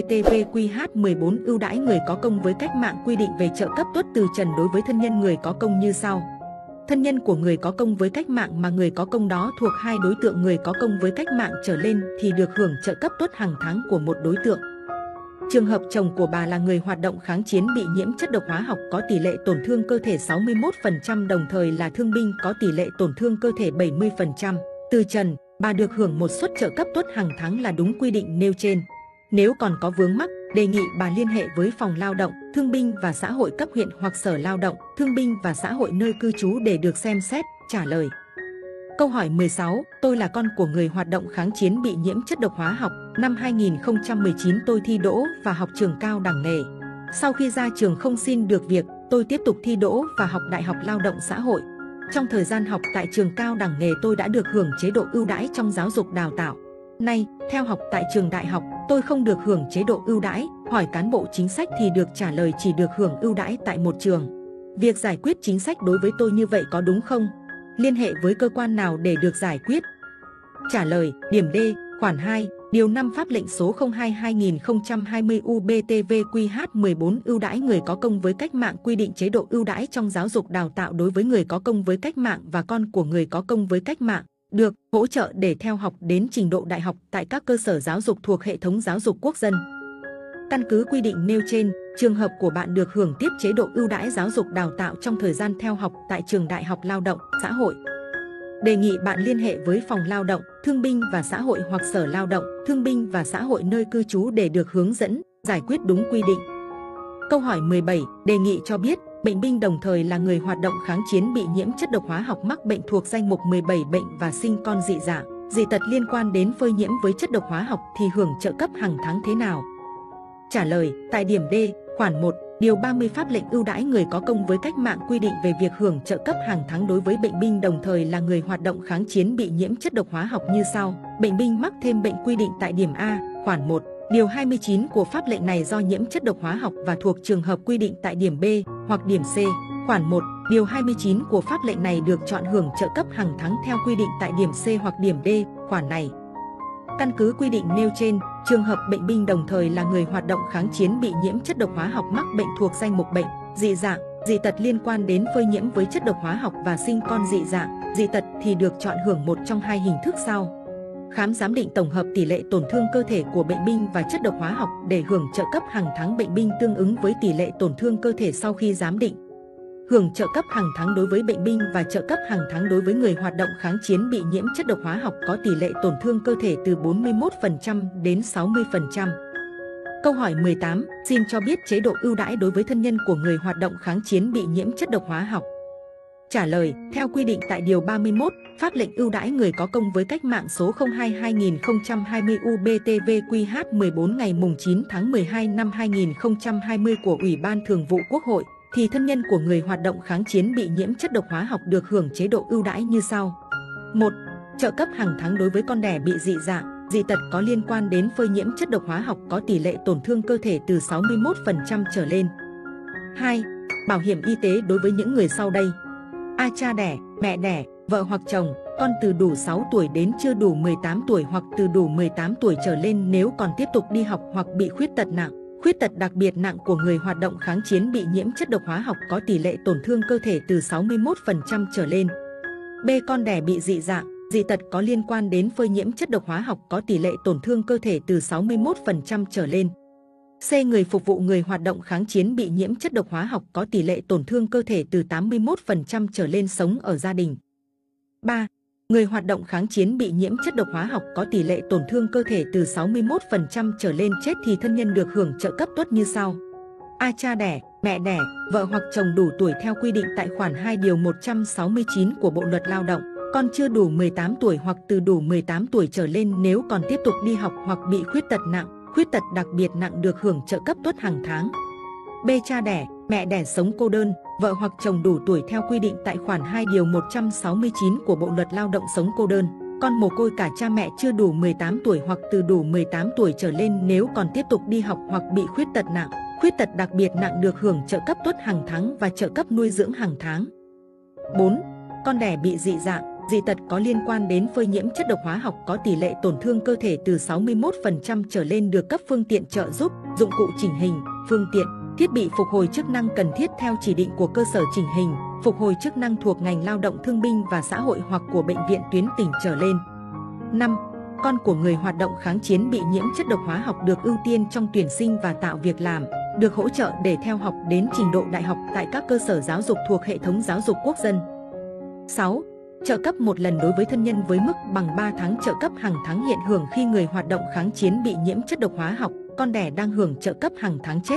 UBTV-QH14 ưu đãi người có công với cách mạng quy định về trợ cấp tuất từ trần đối với thân nhân người có công như sau. Thân nhân của người có công với cách mạng mà người có công đó thuộc hai đối tượng người có công với cách mạng trở lên thì được hưởng trợ cấp tuất hàng tháng của một đối tượng. Trường hợp chồng của bà là người hoạt động kháng chiến bị nhiễm chất độc hóa học có tỷ lệ tổn thương cơ thể 61%, đồng thời là thương binh có tỷ lệ tổn thương cơ thể 70%. Từ trần, bà được hưởng một suất trợ cấp tuất hàng tháng là đúng quy định nêu trên. Nếu còn có vướng mắc, đề nghị bà liên hệ với Phòng Lao động, Thương binh và Xã hội cấp huyện hoặc Sở Lao động, Thương binh và Xã hội nơi cư trú để được xem xét, trả lời. Câu hỏi 16, tôi là con của người hoạt động kháng chiến bị nhiễm chất độc hóa học. Năm 2019 tôi thi đỗ và học trường cao đẳng nghề. Sau khi ra trường không xin được việc, tôi tiếp tục thi đỗ và học Đại học Lao động Xã hội. Trong thời gian học tại trường cao đẳng nghề tôi đã được hưởng chế độ ưu đãi trong giáo dục đào tạo. Nay, theo học tại trường đại học, tôi không được hưởng chế độ ưu đãi, hỏi cán bộ chính sách thì được trả lời chỉ được hưởng ưu đãi tại một trường. Việc giải quyết chính sách đối với tôi như vậy có đúng không? Liên hệ với cơ quan nào để được giải quyết? Trả lời, điểm D, khoản 2, Điều 5 Pháp lệnh số 02/2020 UBTV-QH14 ưu đãi người có công với cách mạng quy định chế độ ưu đãi trong giáo dục đào tạo đối với người có công với cách mạng và con của người có công với cách mạng, được hỗ trợ để theo học đến trình độ đại học tại các cơ sở giáo dục thuộc hệ thống giáo dục quốc dân. Căn cứ quy định nêu trên, trường hợp của bạn được hưởng tiếp chế độ ưu đãi giáo dục đào tạo trong thời gian theo học tại trường Đại học Lao động, Xã hội. Đề nghị bạn liên hệ với Phòng Lao động, Thương binh và Xã hội hoặc Sở Lao động, Thương binh và Xã hội nơi cư trú để được hướng dẫn, giải quyết đúng quy định. Câu hỏi 17. Đề nghị cho biết, bệnh binh đồng thời là người hoạt động kháng chiến bị nhiễm chất độc hóa học mắc bệnh thuộc danh mục 17 bệnh và sinh con dị dạng, dị tật liên quan đến phơi nhiễm với chất độc hóa học thì hưởng trợ cấp hàng tháng thế nào? Trả lời, tại điểm D, khoản 1, điều 30 Pháp lệnh ưu đãi người có công với cách mạng quy định về việc hưởng trợ cấp hàng tháng đối với bệnh binh đồng thời là người hoạt động kháng chiến bị nhiễm chất độc hóa học như sau. Bệnh binh mắc thêm bệnh quy định tại điểm A, khoản 1, điều 29 của pháp lệnh này do nhiễm chất độc hóa học và thuộc trường hợp quy định tại điểm B hoặc điểm C, khoản 1, điều 29 của pháp lệnh này được chọn hưởng trợ cấp hàng tháng theo quy định tại điểm C hoặc điểm D, khoản này. Căn cứ quy định nêu trên, trường hợp bệnh binh đồng thời là người hoạt động kháng chiến bị nhiễm chất độc hóa học mắc bệnh thuộc danh mục bệnh, dị dạng, dị tật liên quan đến phơi nhiễm với chất độc hóa học và sinh con dị dạng, dị tật thì được chọn hưởng một trong hai hình thức sau. Khám giám định tổng hợp tỷ lệ tổn thương cơ thể của bệnh binh và chất độc hóa học để hưởng trợ cấp hàng tháng bệnh binh tương ứng với tỷ lệ tổn thương cơ thể sau khi giám định. Hưởng trợ cấp hàng tháng đối với bệnh binh và trợ cấp hàng tháng đối với người hoạt động kháng chiến bị nhiễm chất độc hóa học có tỷ lệ tổn thương cơ thể từ 41% đến 60%. Câu hỏi 18. Xin cho biết chế độ ưu đãi đối với thân nhân của người hoạt động kháng chiến bị nhiễm chất độc hóa học. Trả lời, theo quy định tại Điều 31, Pháp lệnh ưu đãi người có công với cách mạng số 02/2020 UBTV-QH14 ngày 9 tháng 12 năm 2020 của Ủy ban Thường vụ Quốc hội, thì thân nhân của người hoạt động kháng chiến bị nhiễm chất độc hóa học được hưởng chế độ ưu đãi như sau. 1. Trợ cấp hàng tháng đối với con đẻ bị dị dạng, dị tật có liên quan đến phơi nhiễm chất độc hóa học có tỷ lệ tổn thương cơ thể từ 61% trở lên. 2. Bảo hiểm y tế đối với những người sau đây. A. Cha đẻ, mẹ đẻ, vợ hoặc chồng, con từ đủ 6 tuổi đến chưa đủ 18 tuổi hoặc từ đủ 18 tuổi trở lên nếu còn tiếp tục đi học hoặc bị khuyết tật nặng. Khuyết tật đặc biệt nặng của người hoạt động kháng chiến bị nhiễm chất độc hóa học có tỷ lệ tổn thương cơ thể từ 61% trở lên. B. Con đẻ bị dị dạng, dị tật có liên quan đến phơi nhiễm chất độc hóa học có tỷ lệ tổn thương cơ thể từ 61% trở lên. C. Người phục vụ người hoạt động kháng chiến bị nhiễm chất độc hóa học có tỷ lệ tổn thương cơ thể từ 81% trở lên sống ở gia đình. 3. Người hoạt động kháng chiến bị nhiễm chất độc hóa học có tỷ lệ tổn thương cơ thể từ 61% trở lên chết thì thân nhân được hưởng trợ cấp tuất như sau. A. Cha đẻ, mẹ đẻ, vợ hoặc chồng đủ tuổi theo quy định tại khoản 2 điều 169 của Bộ luật Lao động, con chưa đủ 18 tuổi hoặc từ đủ 18 tuổi trở lên nếu còn tiếp tục đi học hoặc bị khuyết tật nặng, khuyết tật đặc biệt nặng được hưởng trợ cấp tuất hàng tháng. B. Cha đẻ, mẹ đẻ sống cô đơn, vợ hoặc chồng đủ tuổi theo quy định tại khoản 2 điều 169 của Bộ luật Lao động sống cô đơn, con mồ côi cả cha mẹ chưa đủ 18 tuổi hoặc từ đủ 18 tuổi trở lên nếu còn tiếp tục đi học hoặc bị khuyết tật nặng, khuyết tật đặc biệt nặng được hưởng trợ cấp tuất hàng tháng và trợ cấp nuôi dưỡng hàng tháng. 4. Con đẻ bị dị dạng, dị tật có liên quan đến phơi nhiễm chất độc hóa học có tỷ lệ tổn thương cơ thể từ 61% trở lên được cấp phương tiện trợ giúp, dụng cụ chỉnh hình, phương tiện, thiết bị phục hồi chức năng cần thiết theo chỉ định của cơ sở chỉnh hình, phục hồi chức năng thuộc ngành lao động thương binh và xã hội hoặc của bệnh viện tuyến tỉnh trở lên. 5. Con của người hoạt động kháng chiến bị nhiễm chất độc hóa học được ưu tiên trong tuyển sinh và tạo việc làm, được hỗ trợ để theo học đến trình độ đại học tại các cơ sở giáo dục thuộc hệ thống giáo dục quốc dân. 6. Trợ cấp một lần đối với thân nhân với mức bằng 3 tháng trợ cấp hàng tháng hiện hưởng khi người hoạt động kháng chiến bị nhiễm chất độc hóa học, con đẻ đang hưởng trợ cấp hàng tháng chết.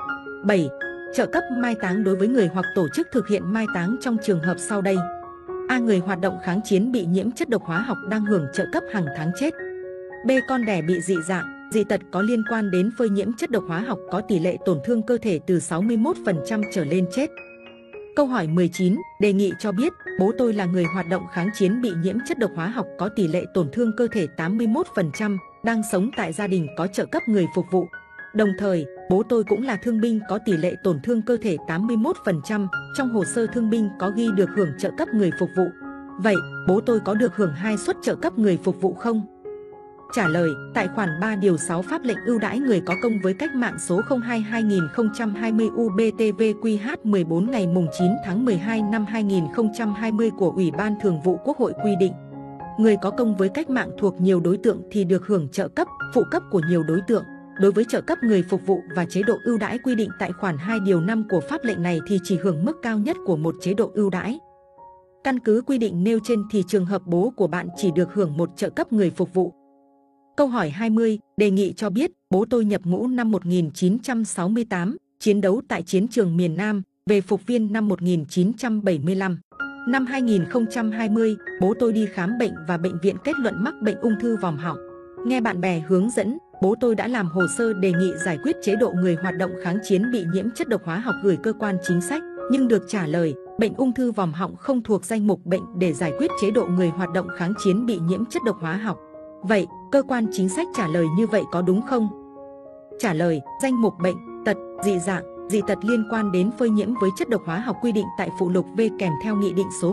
7. Trợ cấp mai táng đối với người hoặc tổ chức thực hiện mai táng trong trường hợp sau đây. A. Người hoạt động kháng chiến bị nhiễm chất độc hóa học đang hưởng trợ cấp hàng tháng chết. B. Con đẻ bị dị dạng, dị tật có liên quan đến phơi nhiễm chất độc hóa học có tỷ lệ tổn thương cơ thể từ 61% trở lên chết. Câu hỏi 19. Đề nghị cho biết, bố tôi là người hoạt động kháng chiến bị nhiễm chất độc hóa học có tỷ lệ tổn thương cơ thể 81%, đang sống tại gia đình có trợ cấp người phục vụ. Đồng thời, bố tôi cũng là thương binh có tỷ lệ tổn thương cơ thể 81%, trong hồ sơ thương binh có ghi được hưởng trợ cấp người phục vụ. Vậy, bố tôi có được hưởng 2 suất trợ cấp người phục vụ không? Trả lời, tại khoản 3 điều 6 Pháp lệnh ưu đãi người có công với cách mạng số 02/2020 UBTVQH14 ngày 9 tháng 12 năm 2020 của Ủy ban Thường vụ Quốc hội quy định, người có công với cách mạng thuộc nhiều đối tượng thì được hưởng trợ cấp, phụ cấp của nhiều đối tượng. Đối với trợ cấp người phục vụ và chế độ ưu đãi quy định tại khoản 2 điều 5 của pháp lệnh này thì chỉ hưởng mức cao nhất của một chế độ ưu đãi. Căn cứ quy định nêu trên thì trường hợp bố của bạn chỉ được hưởng một trợ cấp người phục vụ. Câu hỏi 20, đề nghị cho biết, bố tôi nhập ngũ năm 1968, chiến đấu tại chiến trường miền Nam, về phục viên năm 1975. Năm 2020, bố tôi đi khám bệnh và bệnh viện kết luận mắc bệnh ung thư vòm họng. Nghe bạn bè hướng dẫn, bố tôi đã làm hồ sơ đề nghị giải quyết chế độ người hoạt động kháng chiến bị nhiễm chất độc hóa học gửi cơ quan chính sách, nhưng được trả lời, bệnh ung thư vòm họng không thuộc danh mục bệnh để giải quyết chế độ người hoạt động kháng chiến bị nhiễm chất độc hóa học. Vậy, cơ quan chính sách trả lời như vậy có đúng không? Trả lời, danh mục bệnh, tật, dị dạng, dị tật liên quan đến phơi nhiễm với chất độc hóa học quy định tại phụ lục V kèm theo Nghị định số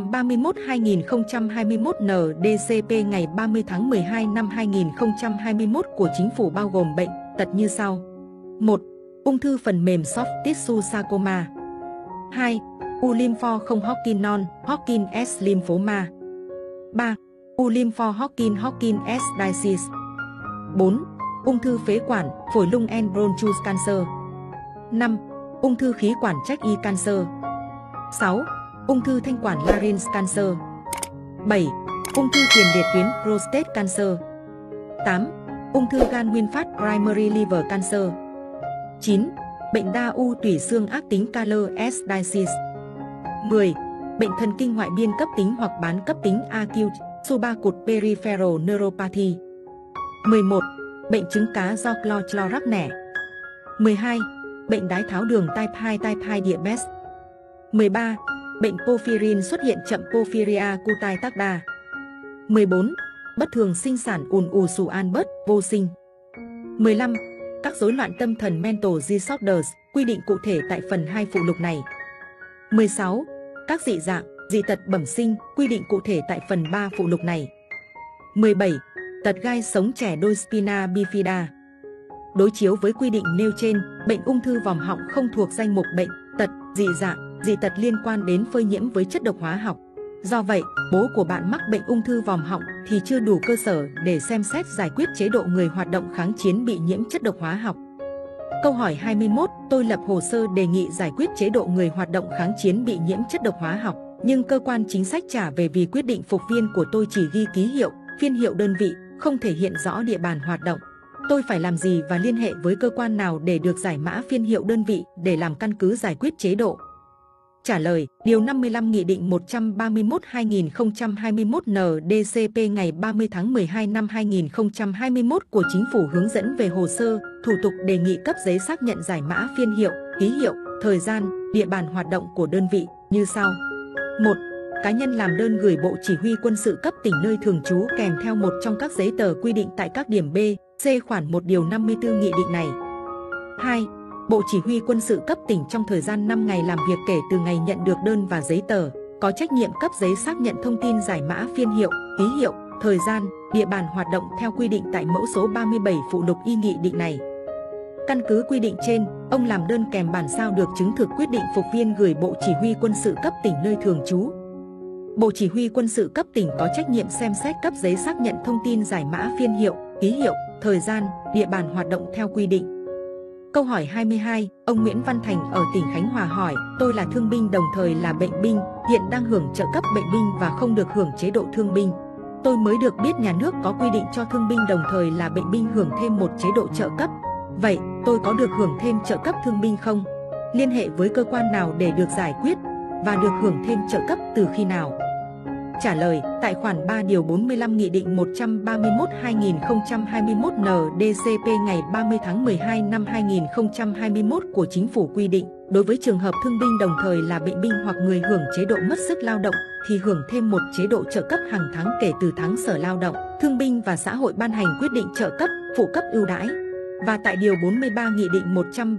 131/2021 NDCP ngày 30 tháng 12 năm 2021 của Chính phủ bao gồm bệnh, tật như sau. 1. Ung thư phần mềm soft tissue sarcoma. 2. U lympho không Hodgkin non-Hodgkin S lymphoma. 3. U lympho Hodgkin S disease. 4. Ung thư phế quản, phổi lung and bronchus cancer. 5. Ung thư khí quản trach y cancer. 6. Ung thư thanh quản larynx cancer. 7. Ung thư tiền liệt tuyến prostate cancer. 8. Ung thư gan nguyên phát primary liver cancer. 9. Bệnh đa u tủy xương ác tính Kahler S disease. 10. Bệnh thần kinh ngoại biên cấp tính hoặc bán cấp tính acute subarachnoid peripheral neuropathy. 11. Bệnh trứng cá do chlorach nẻ. 12. Bệnh đái tháo đường type 2 diabetes. 13. Bệnh porphyrin xuất hiện chậm porphyria cutanea tarda. 14. Bất thường sinh sản ùn ù sù Albert vô sinh. 15. Các rối loạn tâm thần mental disorders quy định cụ thể tại phần 2 phụ lục này. 16. Các dị dạng, dị tật bẩm sinh quy định cụ thể tại phần 3 phụ lục này. 17. Tật gai sống trẻ đôi spina bifida. Đối chiếu với quy định nêu trên, bệnh ung thư vòm họng không thuộc danh mục bệnh, tật, dị dạng, dị tật liên quan đến phơi nhiễm với chất độc hóa học. Do vậy, bố của bạn mắc bệnh ung thư vòm họng thì chưa đủ cơ sở để xem xét giải quyết chế độ người hoạt động kháng chiến bị nhiễm chất độc hóa học. Câu hỏi 21, tôi lập hồ sơ đề nghị giải quyết chế độ người hoạt động kháng chiến bị nhiễm chất độc hóa học, nhưng cơ quan chính sách trả về vì quyết định phục viên của tôi chỉ ghi ký hiệu, phiên hiệu đơn vị, không thể hiện rõ địa bàn hoạt động. Tôi phải làm gì và liên hệ với cơ quan nào để được giải mã phiên hiệu đơn vị để làm căn cứ giải quyết chế độ? Trả lời, Điều 55 Nghị định 131/2021 NDCP ngày 30 tháng 12 năm 2021 của Chính phủ hướng dẫn về hồ sơ, thủ tục đề nghị cấp giấy xác nhận giải mã phiên hiệu, ký hiệu, thời gian, địa bàn hoạt động của đơn vị như sau. 1. Cá nhân làm đơn gửi Bộ Chỉ huy Quân sự cấp tỉnh nơi thường trú kèm theo một trong các giấy tờ quy định tại các điểm B, C khoản 1 điều 54 nghị định này. 2. Bộ Chỉ huy Quân sự cấp tỉnh trong thời gian 5 ngày làm việc kể từ ngày nhận được đơn và giấy tờ, có trách nhiệm cấp giấy xác nhận thông tin giải mã phiên hiệu, ký hiệu, thời gian, địa bàn hoạt động theo quy định tại mẫu số 37 phụ lục y nghị định này. Căn cứ quy định trên, ông làm đơn kèm bản sao được chứng thực quyết định phục viên gửi Bộ Chỉ huy Quân sự cấp tỉnh nơi thường trú. Bộ Chỉ huy Quân sự cấp tỉnh có trách nhiệm xem xét cấp giấy xác nhận thông tin giải mã phiên hiệu, ký hiệu, thời gian, địa bàn hoạt động theo quy định. Câu hỏi 22, ông Nguyễn Văn Thành ở tỉnh Khánh Hòa hỏi, tôi là thương binh đồng thời là bệnh binh, hiện đang hưởng trợ cấp bệnh binh và không được hưởng chế độ thương binh. Tôi mới được biết nhà nước có quy định cho thương binh đồng thời là bệnh binh hưởng thêm một chế độ trợ cấp. Vậy, tôi có được hưởng thêm trợ cấp thương binh không? Liên hệ với cơ quan nào để được giải quyết? Và được hưởng thêm trợ cấp từ khi nào? Trả lời, tại khoản 3 điều 45 Nghị định 131/2021 NDCP ngày 30 tháng 12 năm 2021 của Chính phủ quy định, đối với trường hợp thương binh đồng thời là bệnh binh hoặc người hưởng chế độ mất sức lao động thì hưởng thêm một chế độ trợ cấp hàng tháng kể từ tháng Sở Lao động, Thương binh và Xã hội ban hành quyết định trợ cấp, phụ cấp ưu đãi. Và tại Điều 43 Nghị định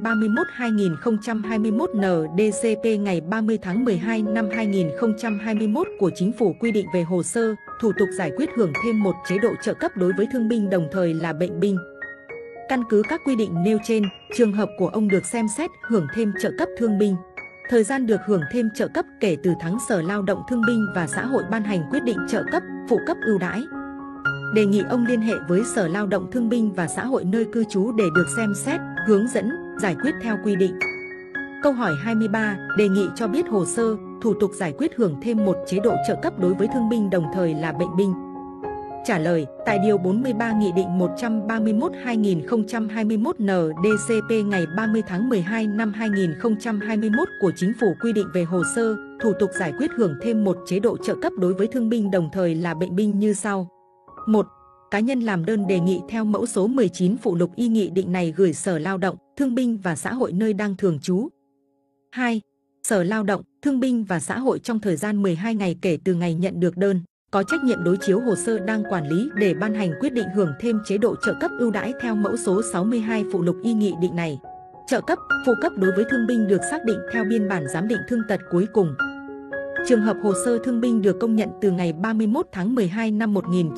131/2021 NDCP ngày 30 tháng 12 năm 2021 của Chính phủ quy định về hồ sơ, thủ tục giải quyết hưởng thêm một chế độ trợ cấp đối với thương binh đồng thời là bệnh binh. Căn cứ các quy định nêu trên, trường hợp của ông được xem xét hưởng thêm trợ cấp thương binh. Thời gian được hưởng thêm trợ cấp kể từ tháng Sở Lao động Thương binh và Xã hội ban hành quyết định trợ cấp, phụ cấp ưu đãi. Đề nghị ông liên hệ với Sở Lao động Thương binh và Xã hội nơi cư trú để được xem xét, hướng dẫn, giải quyết theo quy định. Câu hỏi 23. Đề nghị cho biết hồ sơ, thủ tục giải quyết hưởng thêm một chế độ trợ cấp đối với thương binh đồng thời là bệnh binh. Trả lời, tại Điều 43 Nghị định 131/2021 NDCP ngày 30 tháng 12 năm 2021 của Chính phủ quy định về hồ sơ, thủ tục giải quyết hưởng thêm một chế độ trợ cấp đối với thương binh đồng thời là bệnh binh như sau. 1. Cá nhân làm đơn đề nghị theo mẫu số 19 phụ lục y nghị định này gửi Sở Lao động, Thương binh và Xã hội nơi đang thường trú. 2. Sở Lao động, Thương binh và Xã hội trong thời gian 12 ngày kể từ ngày nhận được đơn, có trách nhiệm đối chiếu hồ sơ đang quản lý để ban hành quyết định hưởng thêm chế độ trợ cấp ưu đãi theo mẫu số 62 phụ lục y nghị định này. Trợ cấp, phụ cấp đối với thương binh được xác định theo biên bản giám định thương tật cuối cùng. Trường hợp hồ sơ thương binh được công nhận từ ngày 31 tháng 12 năm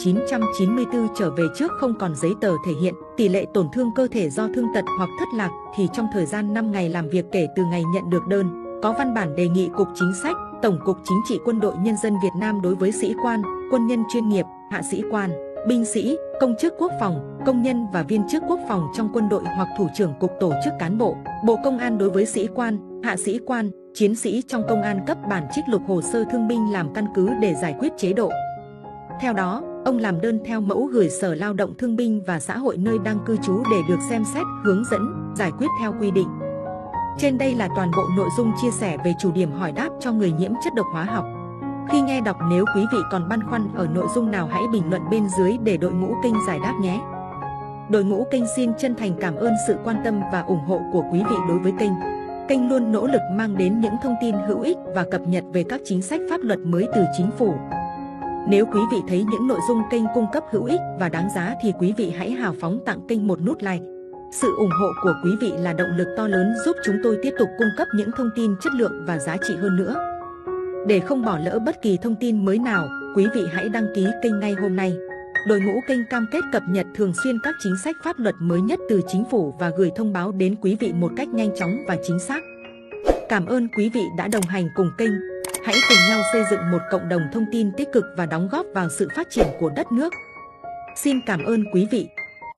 1994 trở về trước không còn giấy tờ thể hiện tỷ lệ tổn thương cơ thể do thương tật hoặc thất lạc thì trong thời gian 5 ngày làm việc kể từ ngày nhận được đơn, có văn bản đề nghị Cục Chính sách, Tổng cục Chính trị Quân đội Nhân dân Việt Nam đối với sĩ quan, quân nhân chuyên nghiệp, hạ sĩ quan, binh sĩ, công chức quốc phòng, công nhân và viên chức quốc phòng trong quân đội hoặc thủ trưởng cục tổ chức cán bộ, Bộ Công an đối với sĩ quan, hạ sĩ quan, chiến sĩ trong công an cấp bản trích lục hồ sơ thương binh làm căn cứ để giải quyết chế độ. Theo đó, ông làm đơn theo mẫu gửi Sở Lao động Thương binh và Xã hội nơi đang cư trú để được xem xét, hướng dẫn, giải quyết theo quy định. Trên đây là toàn bộ nội dung chia sẻ về chủ điểm hỏi đáp cho người nhiễm chất độc hóa học. Khi nghe đọc nếu quý vị còn băn khoăn ở nội dung nào hãy bình luận bên dưới để đội ngũ kênh giải đáp nhé. Đội ngũ kênh xin chân thành cảm ơn sự quan tâm và ủng hộ của quý vị đối với kênh. Kênh luôn nỗ lực mang đến những thông tin hữu ích và cập nhật về các chính sách pháp luật mới từ chính phủ. Nếu quý vị thấy những nội dung kênh cung cấp hữu ích và đáng giá thì quý vị hãy hào phóng tặng kênh một nút like. Sự ủng hộ của quý vị là động lực to lớn giúp chúng tôi tiếp tục cung cấp những thông tin chất lượng và giá trị hơn nữa. Để không bỏ lỡ bất kỳ thông tin mới nào, quý vị hãy đăng ký kênh ngay hôm nay. Đội ngũ kênh cam kết cập nhật thường xuyên các chính sách pháp luật mới nhất từ chính phủ và gửi thông báo đến quý vị một cách nhanh chóng và chính xác. Cảm ơn quý vị đã đồng hành cùng kênh. Hãy cùng nhau xây dựng một cộng đồng thông tin tích cực và đóng góp vào sự phát triển của đất nước. Xin cảm ơn quý vị.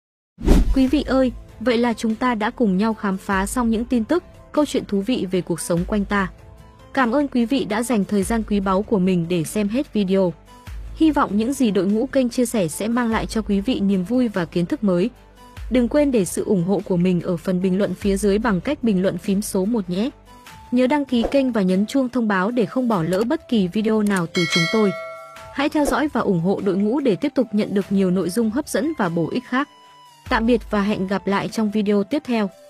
Quý vị ơi, vậy là chúng ta đã cùng nhau khám phá xong những tin tức, câu chuyện thú vị về cuộc sống quanh ta. Cảm ơn quý vị đã dành thời gian quý báu của mình để xem hết video. Hy vọng những gì đội ngũ kênh chia sẻ sẽ mang lại cho quý vị niềm vui và kiến thức mới. Đừng quên để sự ủng hộ của mình ở phần bình luận phía dưới bằng cách bình luận phím số 1 nhé. Nhớ đăng ký kênh và nhấn chuông thông báo để không bỏ lỡ bất kỳ video nào từ chúng tôi. Hãy theo dõi và ủng hộ đội ngũ để tiếp tục nhận được nhiều nội dung hấp dẫn và bổ ích khác. Tạm biệt và hẹn gặp lại trong video tiếp theo.